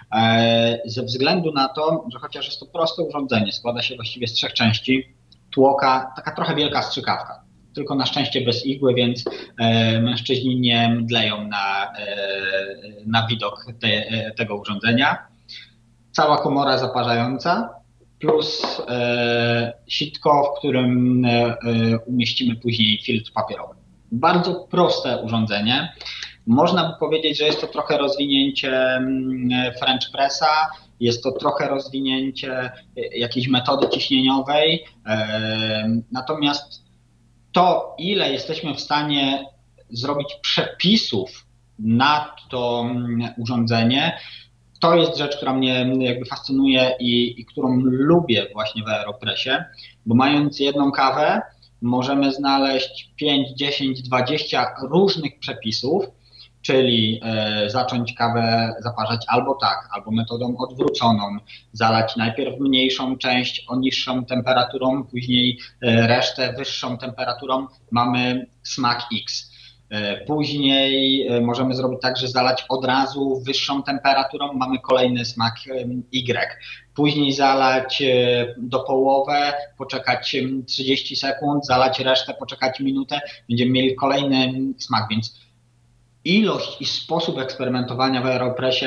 Ze względu na to, że chociaż jest to proste urządzenie, składa się właściwie z trzech części, tłoka, taka trochę wielka strzykawka. Tylko na szczęście bez igły, więc mężczyźni nie mdleją na, na widok te, tego urządzenia. Cała komora zaparzająca plus e, sitko, w którym e, umieścimy później filtr papierowy. Bardzo proste urządzenie. Można by powiedzieć, że jest to trochę rozwinięcie French Pressa, jest to trochę rozwinięcie jakiejś metody ciśnieniowej. E, natomiast to, ile jesteśmy w stanie zrobić przepisów na to urządzenie, to jest rzecz, która mnie jakby fascynuje i, i którą lubię właśnie w Aeropressie, bo mając jedną kawę możemy znaleźć pięć, dziesięć, dwadzieścia różnych przepisów, czyli e, zacząć kawę zaparzać albo tak, albo metodą odwróconą, zalać najpierw mniejszą część o niższą temperaturą, później e, resztę wyższą temperaturą, mamy smak X. Później możemy zrobić tak, że zalać od razu wyższą temperaturą, mamy kolejny smak Y. Później zalać do połowy, poczekać trzydzieści sekund, zalać resztę, poczekać minutę, będziemy mieli kolejny smak, więc ilość i sposób eksperymentowania w Aeropressie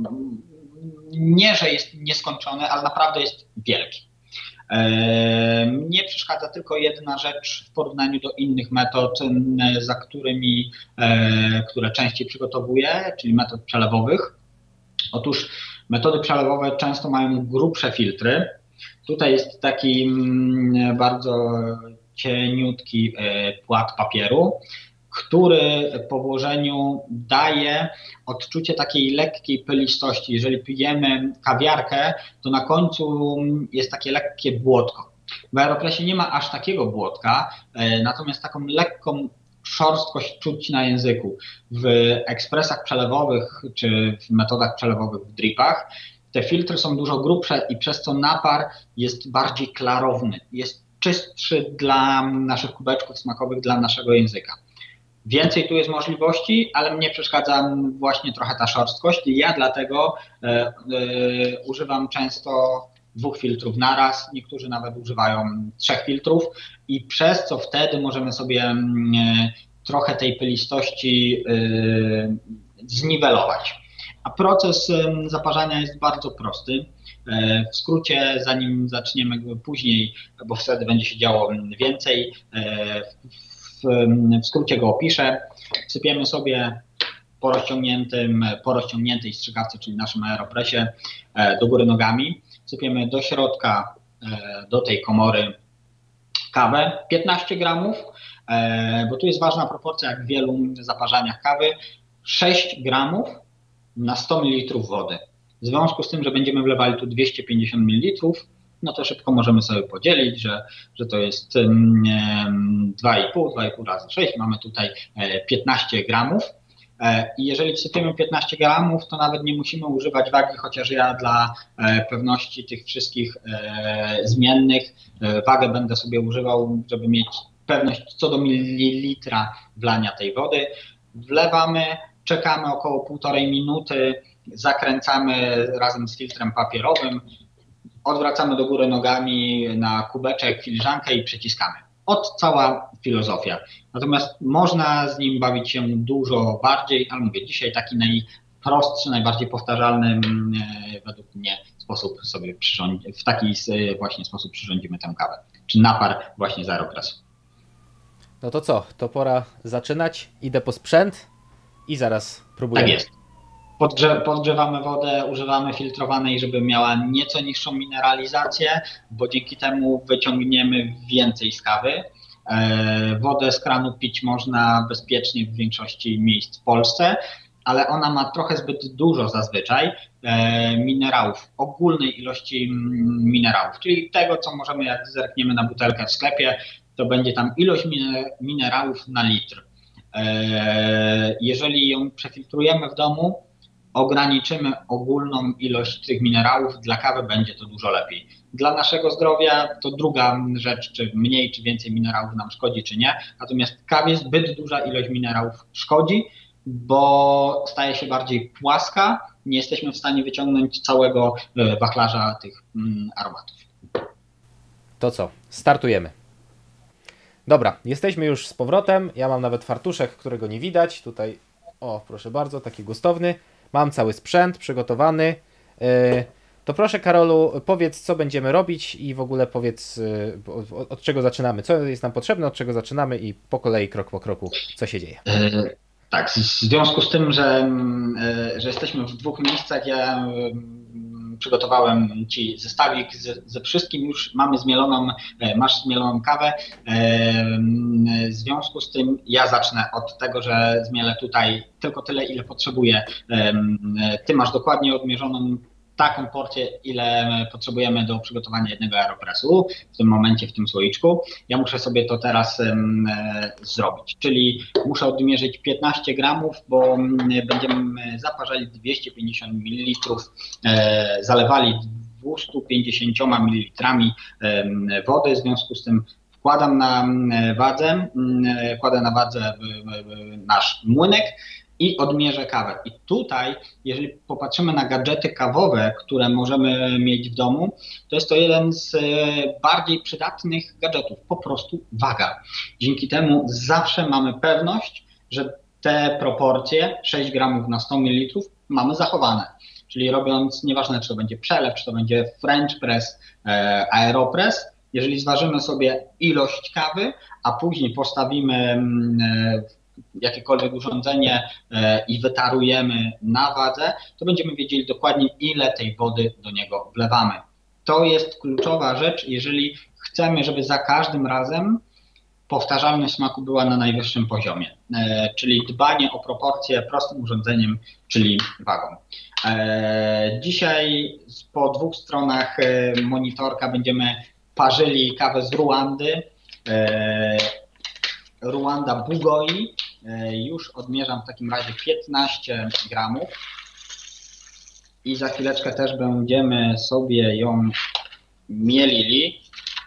nie, że jest nieskończony, ale naprawdę jest wielki. Mnie przeszkadza tylko jedna rzecz w porównaniu do innych metod, za którymi, które częściej przygotowuję, czyli metod przelewowych. Otóż Metody przelewowe często mają grubsze filtry. Tutaj jest taki bardzo cieniutki płat papieru, który po włożeniu daje odczucie takiej lekkiej pylistości. Jeżeli pijemy kawiarkę, to na końcu jest takie lekkie błotko. W Aeropressie nie ma aż takiego błotka, natomiast taką lekką szorstkość czuć na języku. W ekspresach przelewowych czy w metodach przelewowych w dripach te filtry są dużo grubsze i przez to napar jest bardziej klarowny, jest czystszy dla naszych kubeczków smakowych, dla naszego języka. Więcej tu jest możliwości, ale mnie przeszkadza właśnie trochę ta szorstkość. Ja dlatego e, e, używam często dwóch filtrów naraz, niektórzy nawet używają trzech filtrów i przez co wtedy możemy sobie e, trochę tej pylistości e, zniwelować. A proces zaparzania jest bardzo prosty. W skrócie, zanim zaczniemy później, bo wtedy będzie się działo więcej, w, w skrócie go opiszę. Wsypiemy sobie po rozciągniętym, po rozciągniętej strzykawce, czyli naszym Aeropressie, do góry nogami. Wsypiemy do środka, do tej komory kawę, piętnaście gramów, bo tu jest ważna proporcja, jak w wielu zaparzaniach kawy, sześć gramów na sto mililitrów wody. W związku z tym, że będziemy wlewali tu dwieście pięćdziesiąt mililitrów, no to szybko możemy sobie podzielić, że, że to jest dwa i pół, dwa i pół razy sześć, mamy tutaj piętnaście gramów. I jeżeli wsypiemy piętnaście gramów, to nawet nie musimy używać wagi, chociaż ja dla pewności tych wszystkich zmiennych wagę będę sobie używał, żeby mieć pewność co do mililitra wlania tej wody. Wlewamy, czekamy około półtorej minuty, zakręcamy razem z filtrem papierowym, odwracamy do góry nogami na kubeczek, filiżankę i przyciskamy. Od cała filozofia. Natomiast można z nim bawić się dużo bardziej, ale mówię, dzisiaj taki najprostszy, najbardziej powtarzalny według mnie sposób sobie przyrządzimy, w taki właśnie sposób przyrządzimy tę kawę. Czy napar właśnie z Aeropressu. No to co? To pora zaczynać. Idę po sprzęt i zaraz próbujemy. Tak jest. Podgrze podgrzewamy wodę, używamy filtrowanej, żeby miała nieco niższą mineralizację, bo dzięki temu wyciągniemy więcej z kawy. E, wodę z kranu pić można bezpiecznie w większości miejsc w Polsce, ale ona ma trochę zbyt dużo zazwyczaj e, minerałów, ogólnej ilości minerałów, czyli tego, co możemy, jak zerkniemy na butelkę w sklepie, to będzie tam ilość minerałów na litr. E, jeżeli ją przefiltrujemy w domu, ograniczymy ogólną ilość tych minerałów, dla kawy będzie to dużo lepiej. Dla naszego zdrowia to druga rzecz, czy mniej, czy więcej minerałów nam szkodzi, czy nie. Natomiast kawie zbyt duża ilość minerałów szkodzi, bo staje się bardziej płaska, nie jesteśmy w stanie wyciągnąć całego wachlarza tych aromatów. To co? Startujemy. Dobra, jesteśmy już z powrotem. Ja mam nawet fartuszek, którego nie widać. Tutaj, o proszę bardzo, taki gustowny. Mam cały sprzęt przygotowany. To proszę, Karolu, powiedz, co będziemy robić i w ogóle powiedz, od, od czego zaczynamy, co jest nam potrzebne, od czego zaczynamy i po kolei, krok po kroku, co się dzieje. Tak, w związku z tym, że, że jesteśmy w dwóch miejscach, ja przygotowałem Ci zestawik ze, ze wszystkim, już mamy zmieloną, masz zmieloną kawę. W związku z tym ja zacznę od tego, że zmielę tutaj tylko tyle, ile potrzebuję. Ty masz dokładnie odmierzoną taką porcję, ile potrzebujemy do przygotowania jednego Aeropressu w tym momencie, w tym słoiczku. Ja muszę sobie to teraz um, zrobić, czyli muszę odmierzyć piętnaście gramów, bo będziemy zaparzali dwieście pięćdziesiąt mililitrów, e, zalewali dwieście pięćdziesiąt mililitrami e, wody, w związku z tym wkładam na wadze, kładę na wadze nasz młynek i odmierzę kawę. I tutaj, jeżeli popatrzymy na gadżety kawowe, które możemy mieć w domu, to jest to jeden z bardziej przydatnych gadżetów, po prostu waga. Dzięki temu zawsze mamy pewność, że te proporcje sześć gramów na sto mililitrów mamy zachowane. Czyli robiąc, nieważne czy to będzie przelew, czy to będzie French press, Aeropress, jeżeli zważymy sobie ilość kawy, a później postawimy jakiekolwiek urządzenie i wytarujemy na wadze, to będziemy wiedzieli dokładnie, ile tej wody do niego wlewamy. To jest kluczowa rzecz, jeżeli chcemy, żeby za każdym razem powtarzalność smaku była na najwyższym poziomie, czyli dbanie o proporcje prostym urządzeniem, czyli wagą. Dzisiaj po dwóch stronach monitorka będziemy parzyli kawę z Ruandy. Ruanda Bugoi. Już odmierzam w takim razie piętnaście gramów i za chwileczkę też będziemy sobie ją mielili.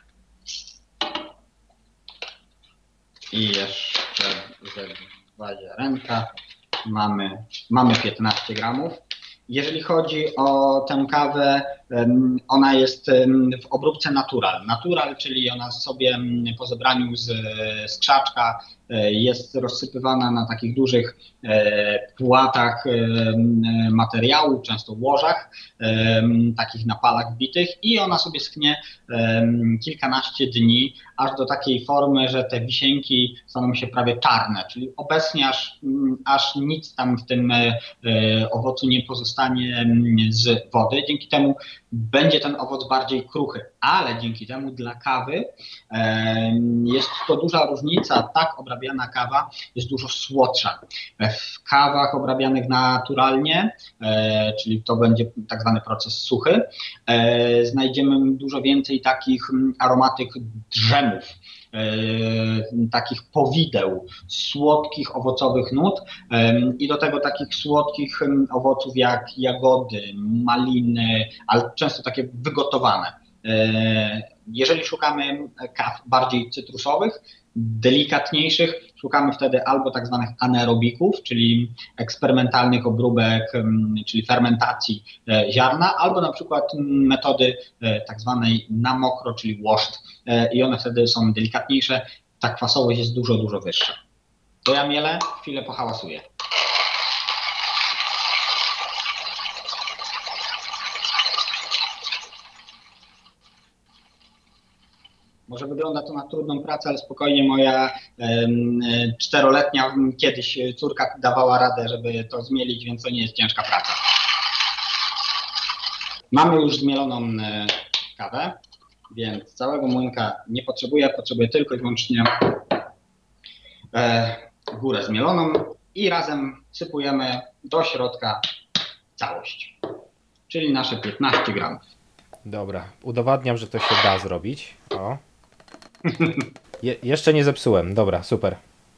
I jeszcze ze dwa ziarenka mamy, mamy piętnaście gramów. Jeżeli chodzi o tę kawę, ona jest w obróbce natural. Natural, czyli ona sobie po zebraniu z, z krzaczka jest rozsypywana na takich dużych płatach materiału, często łożach, takich na palach bitych i ona sobie schnie kilkanaście dni, aż do takiej formy, że te wisienki staną się prawie czarne, czyli obecnie aż, aż nic tam w tym owocu nie pozostanie z wody. Dzięki temu będzie ten owoc bardziej kruchy, ale dzięki temu dla kawy jest to duża różnica. Tak obrabiana kawa jest dużo słodsza. W kawach obrabianych naturalnie, czyli to będzie tak zwany proces suchy, znajdziemy dużo więcej takich aromatyk drzemów, takich powideł, słodkich owocowych nut i do tego takich słodkich owoców jak jagody, maliny, ale często takie wygotowane. Jeżeli szukamy kaw bardziej cytrusowych, delikatniejszych, szukamy wtedy albo tak zwanych anaerobików, czyli eksperymentalnych obróbek, czyli fermentacji ziarna, albo na przykład metody tak zwanej na mokro, czyli washed i one wtedy są delikatniejsze, ta kwasowość jest dużo, dużo wyższa. To ja mielę, chwilę pohałasuję. Może wygląda to na trudną pracę, ale spokojnie moja czteroletnia kiedyś córka dawała radę, żeby to zmielić, więc to nie jest ciężka praca. Mamy już zmieloną kawę, więc całego młynka nie potrzebuję, potrzebuję tylko i wyłącznie górę zmieloną i razem sypujemy do środka całość, czyli nasze piętnaście gramów. Dobra, udowadniam, że to się da zrobić. O. Je, jeszcze nie zepsułem, dobra, super.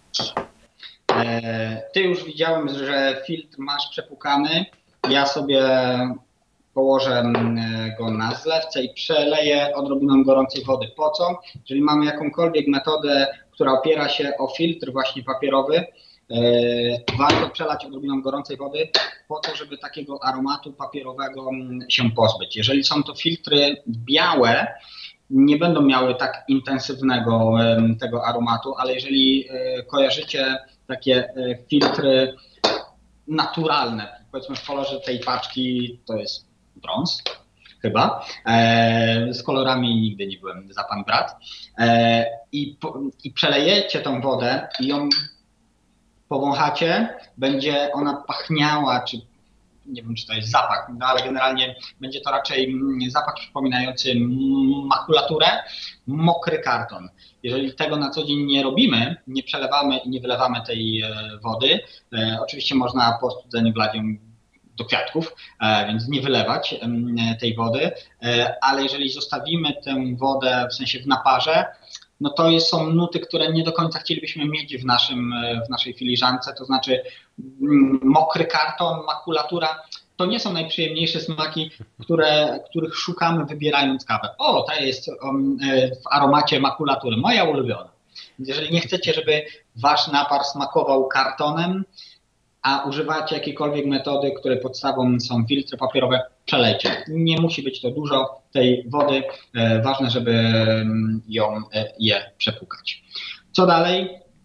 E, ty już widziałem, że filtr masz przepłukany. Ja sobie położę go na zlewce i przeleję odrobiną gorącej wody. Po co? Jeżeli mamy jakąkolwiek metodę, która opiera się o filtr właśnie papierowy, e, warto przelać odrobiną gorącej wody po to, żeby takiego aromatu papierowego się pozbyć. Jeżeli są to filtry białe, nie będą miały tak intensywnego tego aromatu, ale jeżeli kojarzycie takie filtry naturalne, powiedzmy w kolorze tej paczki, to jest brąz chyba, z kolorami nigdy nie byłem za pan brat, i, i przelejecie tą wodę i ją powąchacie, będzie ona pachniała, czy nie wiem, czy to jest zapach, no ale generalnie będzie to raczej zapach przypominający makulaturę, mokry karton. Jeżeli tego na co dzień nie robimy, nie przelewamy i nie wylewamy tej wody, e, oczywiście można po studzeniu wlać ją do kwiatków, e, więc nie wylewać e, tej wody, e, ale jeżeli zostawimy tę wodę w sensie w naparze, no to jest, są nuty, które nie do końca chcielibyśmy mieć w, naszym, w naszej filiżance, to znaczy mokry karton, makulatura, to nie są najprzyjemniejsze smaki, które, których szukamy wybierając kawę. O, ta jest um, w aromacie makulatury, moja ulubiona. Więc jeżeli nie chcecie, żeby wasz napar smakował kartonem, a używacie jakiejkolwiek metody, które podstawą są filtry papierowe, przelejcie. Nie musi być to dużo tej wody, e, ważne, żeby ją e, je przepłukać. Co dalej?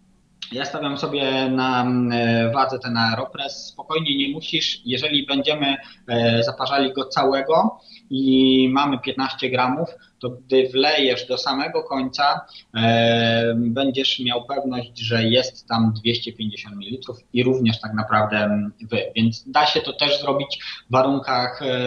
Ja stawiam sobie na wadze ten Aeropress. Spokojnie, nie musisz, jeżeli będziemy zaparzali go całego i mamy piętnaście gramów, to gdy wlejesz do samego końca, e, będziesz miał pewność, że jest tam dwieście pięćdziesiąt mililitrów i również tak naprawdę wy. Więc da się to też zrobić w warunkach e,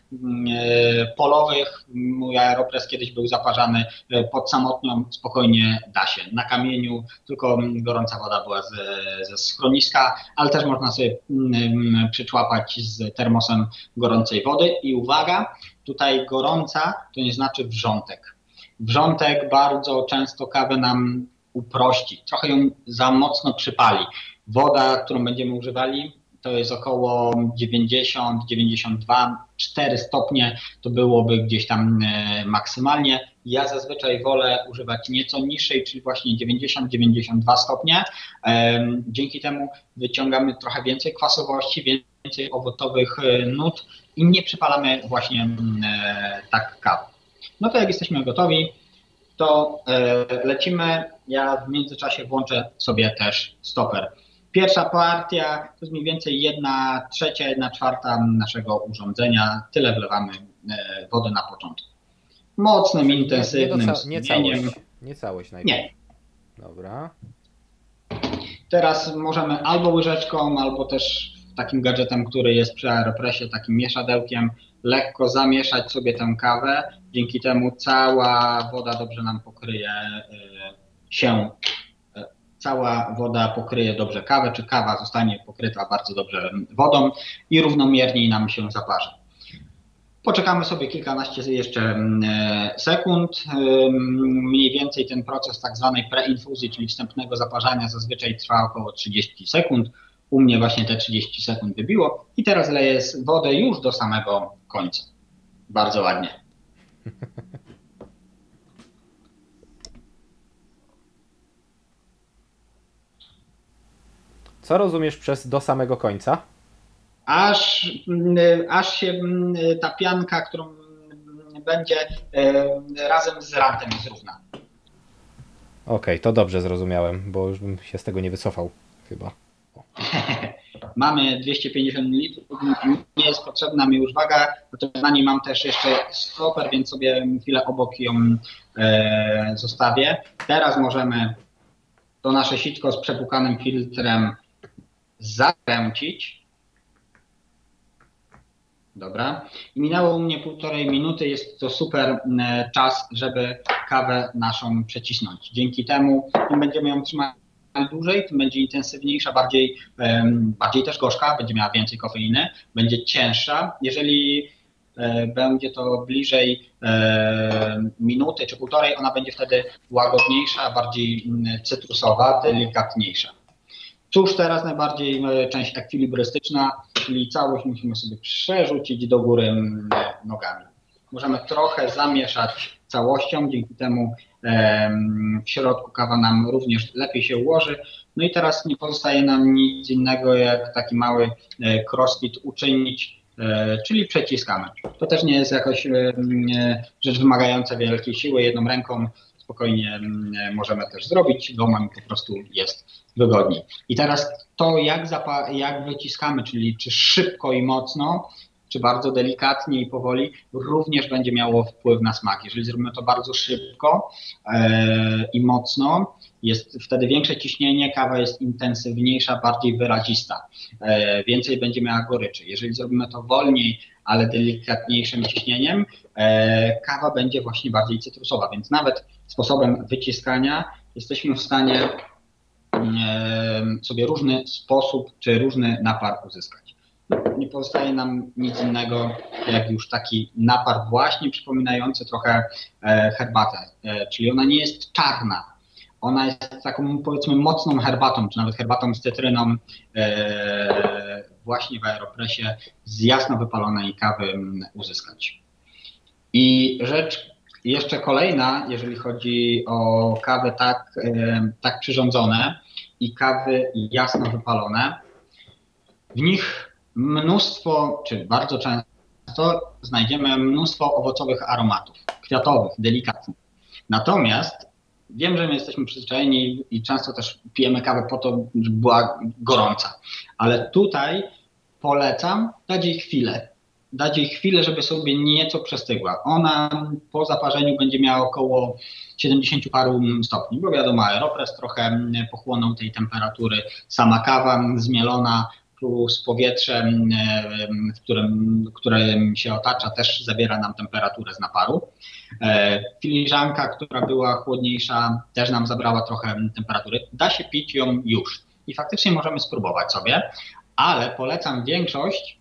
e, polowych. Mój Aeropress kiedyś był zaparzany pod samotnią, spokojnie da się. Na kamieniu, tylko gorąca woda była ze, ze schroniska, ale też można sobie mm, przyczłapać z termosem gorącej wody. I uwaga, tutaj gorąca to nie znaczy wrzątek. Wrzątek bardzo często kawę nam uprości, trochę ją za mocno przypali. Woda, którą będziemy używali, to jest około dziewięćdziesiąt, dziewięćdziesiąt dwa, cztery stopnie, to byłoby gdzieś tam maksymalnie. Ja zazwyczaj wolę używać nieco niższej, czyli właśnie dziewięćdziesiąt, dziewięćdziesiąt dwa stopnie. Dzięki temu wyciągamy trochę więcej kwasowości, więcej owocowych nut i nie przypalamy właśnie tak kawy. No to jak jesteśmy gotowi, to lecimy. Ja w międzyczasie włączę sobie też stoper. Pierwsza partia to jest mniej więcej jedna trzecia, jedna czwarta naszego urządzenia. Tyle wlewamy wody na początku. Mocnym, intensywnym nie, nie, ca nie całość, nie całość najpierw. Nie. Dobra. Teraz możemy albo łyżeczką, albo też takim gadżetem, który jest przy Aeropressie, takim mieszadełkiem, lekko zamieszać sobie tę kawę. Dzięki temu cała woda dobrze nam pokryje się, cała woda pokryje dobrze kawę, czy kawa zostanie pokryta bardzo dobrze wodą i równomierniej nam się zaparzy. Poczekamy sobie kilkanaście jeszcze sekund. Mniej więcej ten proces tak zwanej preinfuzji, czyli wstępnego zaparzania, zazwyczaj trwa około trzydzieści sekund. U mnie właśnie te trzydzieści sekund wybiło i teraz leję wodę już do samego końca. Bardzo ładnie. Co rozumiesz przez do samego końca? Aż, aż się ta pianka, którą będzie razem z rantem zrówna. Okej, okay, to dobrze zrozumiałem, bo już bym się z tego nie wycofał chyba. Mamy dwieście pięćdziesiąt mililitrów, nie jest potrzebna mi już waga, na niej mam też jeszcze stoper, więc sobie chwilę obok ją e, zostawię. Teraz możemy to nasze sitko z przepłukanym filtrem zakręcić. Dobra. I minęło u mnie półtorej minuty, jest to super czas, żeby kawę naszą przecisnąć. Dzięki temu im będziemy ją trzymać dłużej, tym będzie intensywniejsza, bardziej, bardziej też gorzka, będzie miała więcej kofeiny, będzie cięższa. Jeżeli będzie to bliżej minuty czy półtorej, ona będzie wtedy łagodniejsza, bardziej cytrusowa, delikatniejsza. Cóż teraz najbardziej część ekwilibrystyczna, czyli całość musimy sobie przerzucić do góry nogami. Możemy trochę zamieszać całością, dzięki temu w środku kawa nam również lepiej się ułoży. No i teraz nie pozostaje nam nic innego jak taki mały crossfit uczynić, czyli przeciskamy. To też nie jest jakaś rzecz wymagająca wielkiej siły, jedną ręką spokojnie możemy też zrobić, dwoma mi po prostu jest wygodniej. I teraz to jak, jak wyciskamy, czyli czy szybko i mocno, czy bardzo delikatnie i powoli, również będzie miało wpływ na smak. Jeżeli zrobimy to bardzo szybko e, i mocno, jest wtedy większe ciśnienie, kawa jest intensywniejsza, bardziej wyrazista, e, więcej będzie miała goryczy. Jeżeli zrobimy to wolniej, ale delikatniejszym ciśnieniem, e, kawa będzie właśnie bardziej cytrusowa, więc nawet sposobem wyciskania jesteśmy w stanie e, sobie różny sposób czy różny napar uzyskać. Nie pozostaje nam nic innego, jak już taki napar właśnie przypominający trochę herbatę, czyli ona nie jest czarna, ona jest taką powiedzmy mocną herbatą, czy nawet herbatą z cytryną właśnie w Aeropressie z jasno wypalonej kawy uzyskać. I rzecz jeszcze kolejna, jeżeli chodzi o kawy tak, tak przyrządzone i kawy jasno wypalone, w nich mnóstwo, czy bardzo często znajdziemy mnóstwo owocowych aromatów, kwiatowych, delikatnych. Natomiast wiem, że my jesteśmy przyzwyczajeni i często też pijemy kawę po to, żeby była gorąca, ale tutaj polecam dać jej chwilę. Dać jej chwilę, żeby sobie nieco przestygła. Ona po zaparzeniu będzie miała około siedemdziesiąt paru stopni, bo wiadomo, Aeropress trochę pochłonął tej temperatury. Sama kawa zmielona plus powietrze, w którym, którym się otacza, też zabiera nam temperaturę z naparu. Filiżanka, która była chłodniejsza, też nam zabrała trochę temperatury. Da się pić ją już i faktycznie możemy spróbować sobie, ale polecam większość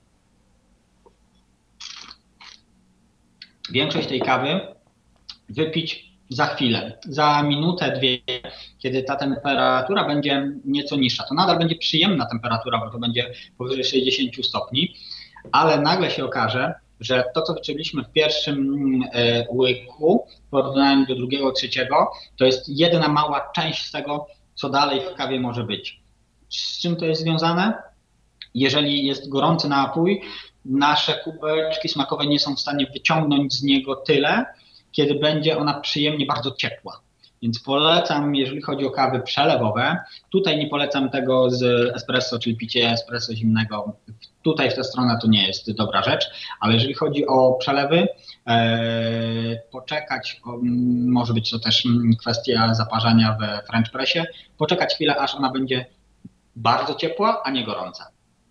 Większość tej kawy wypić za chwilę, za minutę, dwie, kiedy ta temperatura będzie nieco niższa. To nadal będzie przyjemna temperatura, bo to będzie powyżej sześćdziesiąt stopni, ale nagle się okaże, że to, co wyczuliśmy w pierwszym łyku, w porównaniu do drugiego, trzeciego, to jest jedna mała część z tego, co dalej w kawie może być. Z czym to jest związane? Jeżeli jest gorący napój, nasze kubeczki smakowe nie są w stanie wyciągnąć z niego tyle, kiedy będzie ona przyjemnie bardzo ciepła. Więc polecam, jeżeli chodzi o kawy przelewowe, tutaj nie polecam tego z espresso, czyli picie espresso zimnego. Tutaj w tę stronę to nie jest dobra rzecz, ale jeżeli chodzi o przelewy, e, poczekać, o, może być to też kwestia zaparzania we French Pressie, poczekać chwilę, aż ona będzie bardzo ciepła, a nie gorąca.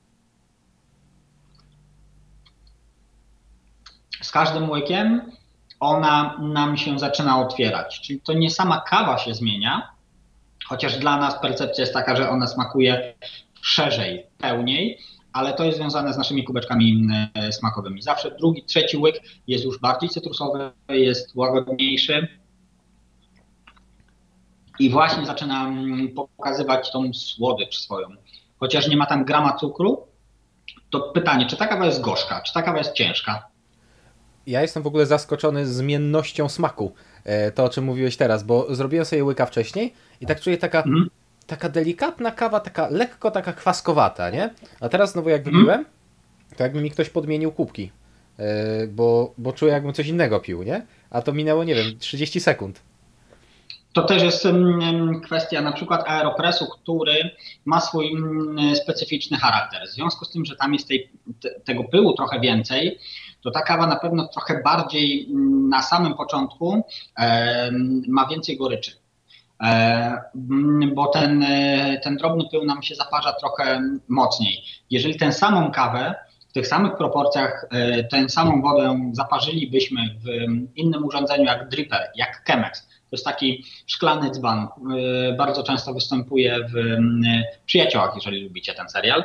Z każdym łykiem ona nam się zaczyna otwierać, czyli to nie sama kawa się zmienia, chociaż dla nas percepcja jest taka, że ona smakuje szerzej, pełniej, ale to jest związane z naszymi kubeczkami smakowymi. Zawsze drugi, trzeci łyk jest już bardziej cytrusowy, jest łagodniejszy i właśnie zaczyna pokazywać tą słodycz swoją. Chociaż nie ma tam grama cukru, to pytanie, czy ta kawa jest gorzka, czy ta kawa jest ciężka? Ja jestem w ogóle zaskoczony zmiennością smaku, to o czym mówiłeś teraz, bo zrobiłem sobie łyka wcześniej i tak czuję taka, mm. taka delikatna kawa, taka lekko taka kwaskowata, nie? A teraz znowu jak wypiłem, to jakby mi ktoś podmienił kubki, bo, bo czuję jakbym coś innego pił, nie? A to minęło, nie wiem, trzydzieści sekund. To też jest kwestia na przykład Aeropressu, który ma swój specyficzny charakter. W związku z tym, że tam jest tej, tego pyłu trochę więcej, to ta kawa na pewno trochę bardziej na samym początku e, ma więcej goryczy. E, bo ten, ten drobny pył nam się zaparza trochę mocniej. Jeżeli tę samą kawę w tych samych proporcjach, e, tę samą wodę zaparzylibyśmy w innym urządzeniu jak dripper, jak Chemex, to jest taki szklany dzban, bardzo często występuje w Przyjaciołach, jeżeli lubicie ten serial,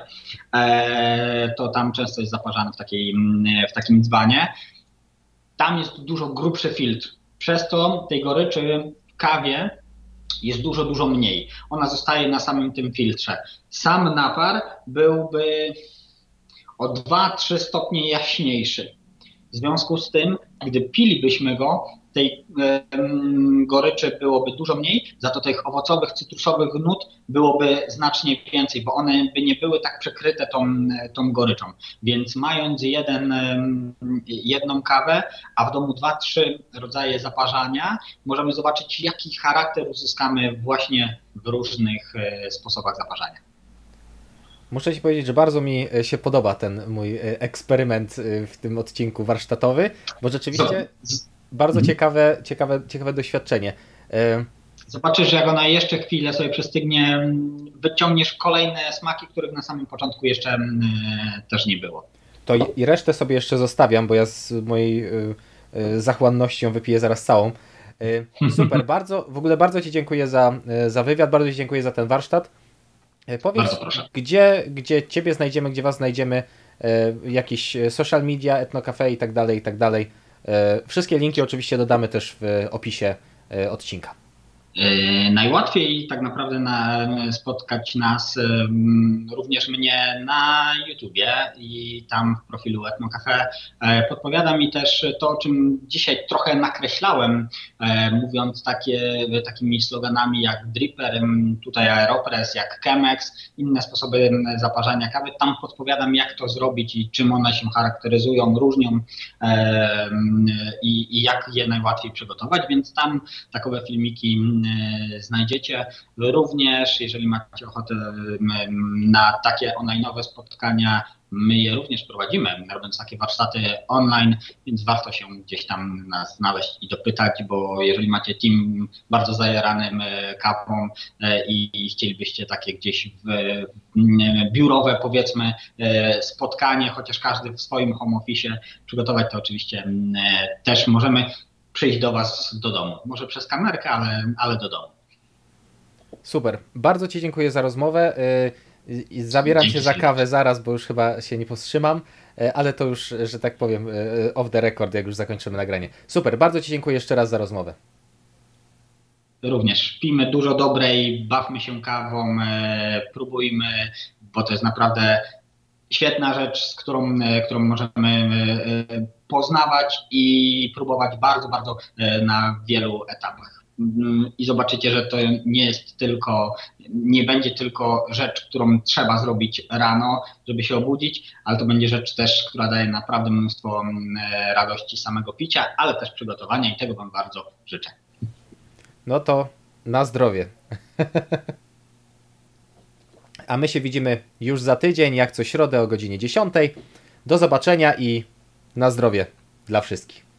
to tam często jest zaparzany w, takiej, w takim dzbanie. Tam jest dużo grubszy filtr, przez to tej goryczy w kawie jest dużo, dużo mniej. Ona zostaje na samym tym filtrze. Sam napar byłby o dwa trzy stopnie jaśniejszy. W związku z tym, gdy pilibyśmy go, tej goryczy byłoby dużo mniej, za to tych owocowych, cytrusowych nut byłoby znacznie więcej, bo one by nie były tak przekryte tą, tą goryczą. Więc mając jeden, jedną kawę, a w domu dwa, trzy rodzaje zaparzania, możemy zobaczyć, jaki charakter uzyskamy właśnie w różnych sposobach zaparzania. Muszę Ci powiedzieć, że bardzo mi się podoba ten mój eksperyment w tym odcinku warsztatowy, bo rzeczywiście bardzo mhm. ciekawe, ciekawe, ciekawe doświadczenie. Zobaczysz, jak ona jeszcze chwilę sobie przestygnie, wyciągniesz kolejne smaki, których na samym początku jeszcze też nie było. To i resztę sobie jeszcze zostawiam, bo ja z mojej zachłannością wypiję zaraz całą. Super, bardzo, w ogóle bardzo Ci dziękuję za, za wywiad, bardzo Ci dziękuję za ten warsztat. Powiedz, gdzie, gdzie Ciebie znajdziemy, gdzie Was znajdziemy, jakieś social media, Etnocafe i tak dalej, i tak dalej. Wszystkie linki oczywiście dodamy też w opisie odcinka. Najłatwiej tak naprawdę na, spotkać nas, również mnie na YouTubie i tam w profilu Etnocafe. Podpowiada mi też to, o czym dzisiaj trochę nakreślałem, mówiąc takie, takimi sloganami jak dripper, tutaj Aeropress, jak Chemex, inne sposoby zaparzania kawy. Tam podpowiadam, jak to zrobić i czym one się charakteryzują, różnią i, i jak je najłatwiej przygotować, więc tam takowe filmiki znajdziecie. Również, jeżeli macie ochotę na takie online'owe spotkania, my je również prowadzimy, robiąc takie warsztaty online, więc warto się gdzieś tam nas znaleźć i dopytać, bo jeżeli macie team bardzo zajaranym kawą i chcielibyście takie gdzieś w, biurowe, powiedzmy, spotkanie, chociaż każdy w swoim home office przygotować, to oczywiście też możemy przyjść do Was do domu. Może przez kamerkę, ale, ale do domu. Super. Bardzo Ci dziękuję za rozmowę. I zabieram Dzięki się za serdecznie. kawę zaraz, bo już chyba się nie powstrzymam, ale to już, że tak powiem, off the record, jak już zakończymy nagranie. Super, bardzo Ci dziękuję jeszcze raz za rozmowę. Również pijmy dużo dobrej, bawmy się kawą, próbujmy, bo to jest naprawdę świetna rzecz, z którą, którą możemy poznawać i próbować bardzo, bardzo na wielu etapach. I zobaczycie, że to nie jest tylko, nie będzie tylko rzecz, którą trzeba zrobić rano, żeby się obudzić, ale to będzie rzecz też, która daje naprawdę mnóstwo radości samego picia, ale też przygotowania i tego Wam bardzo życzę. No to na zdrowie. A my się widzimy już za tydzień, jak co środę o godzinie dziesiątej. Do zobaczenia i na zdrowie dla wszystkich.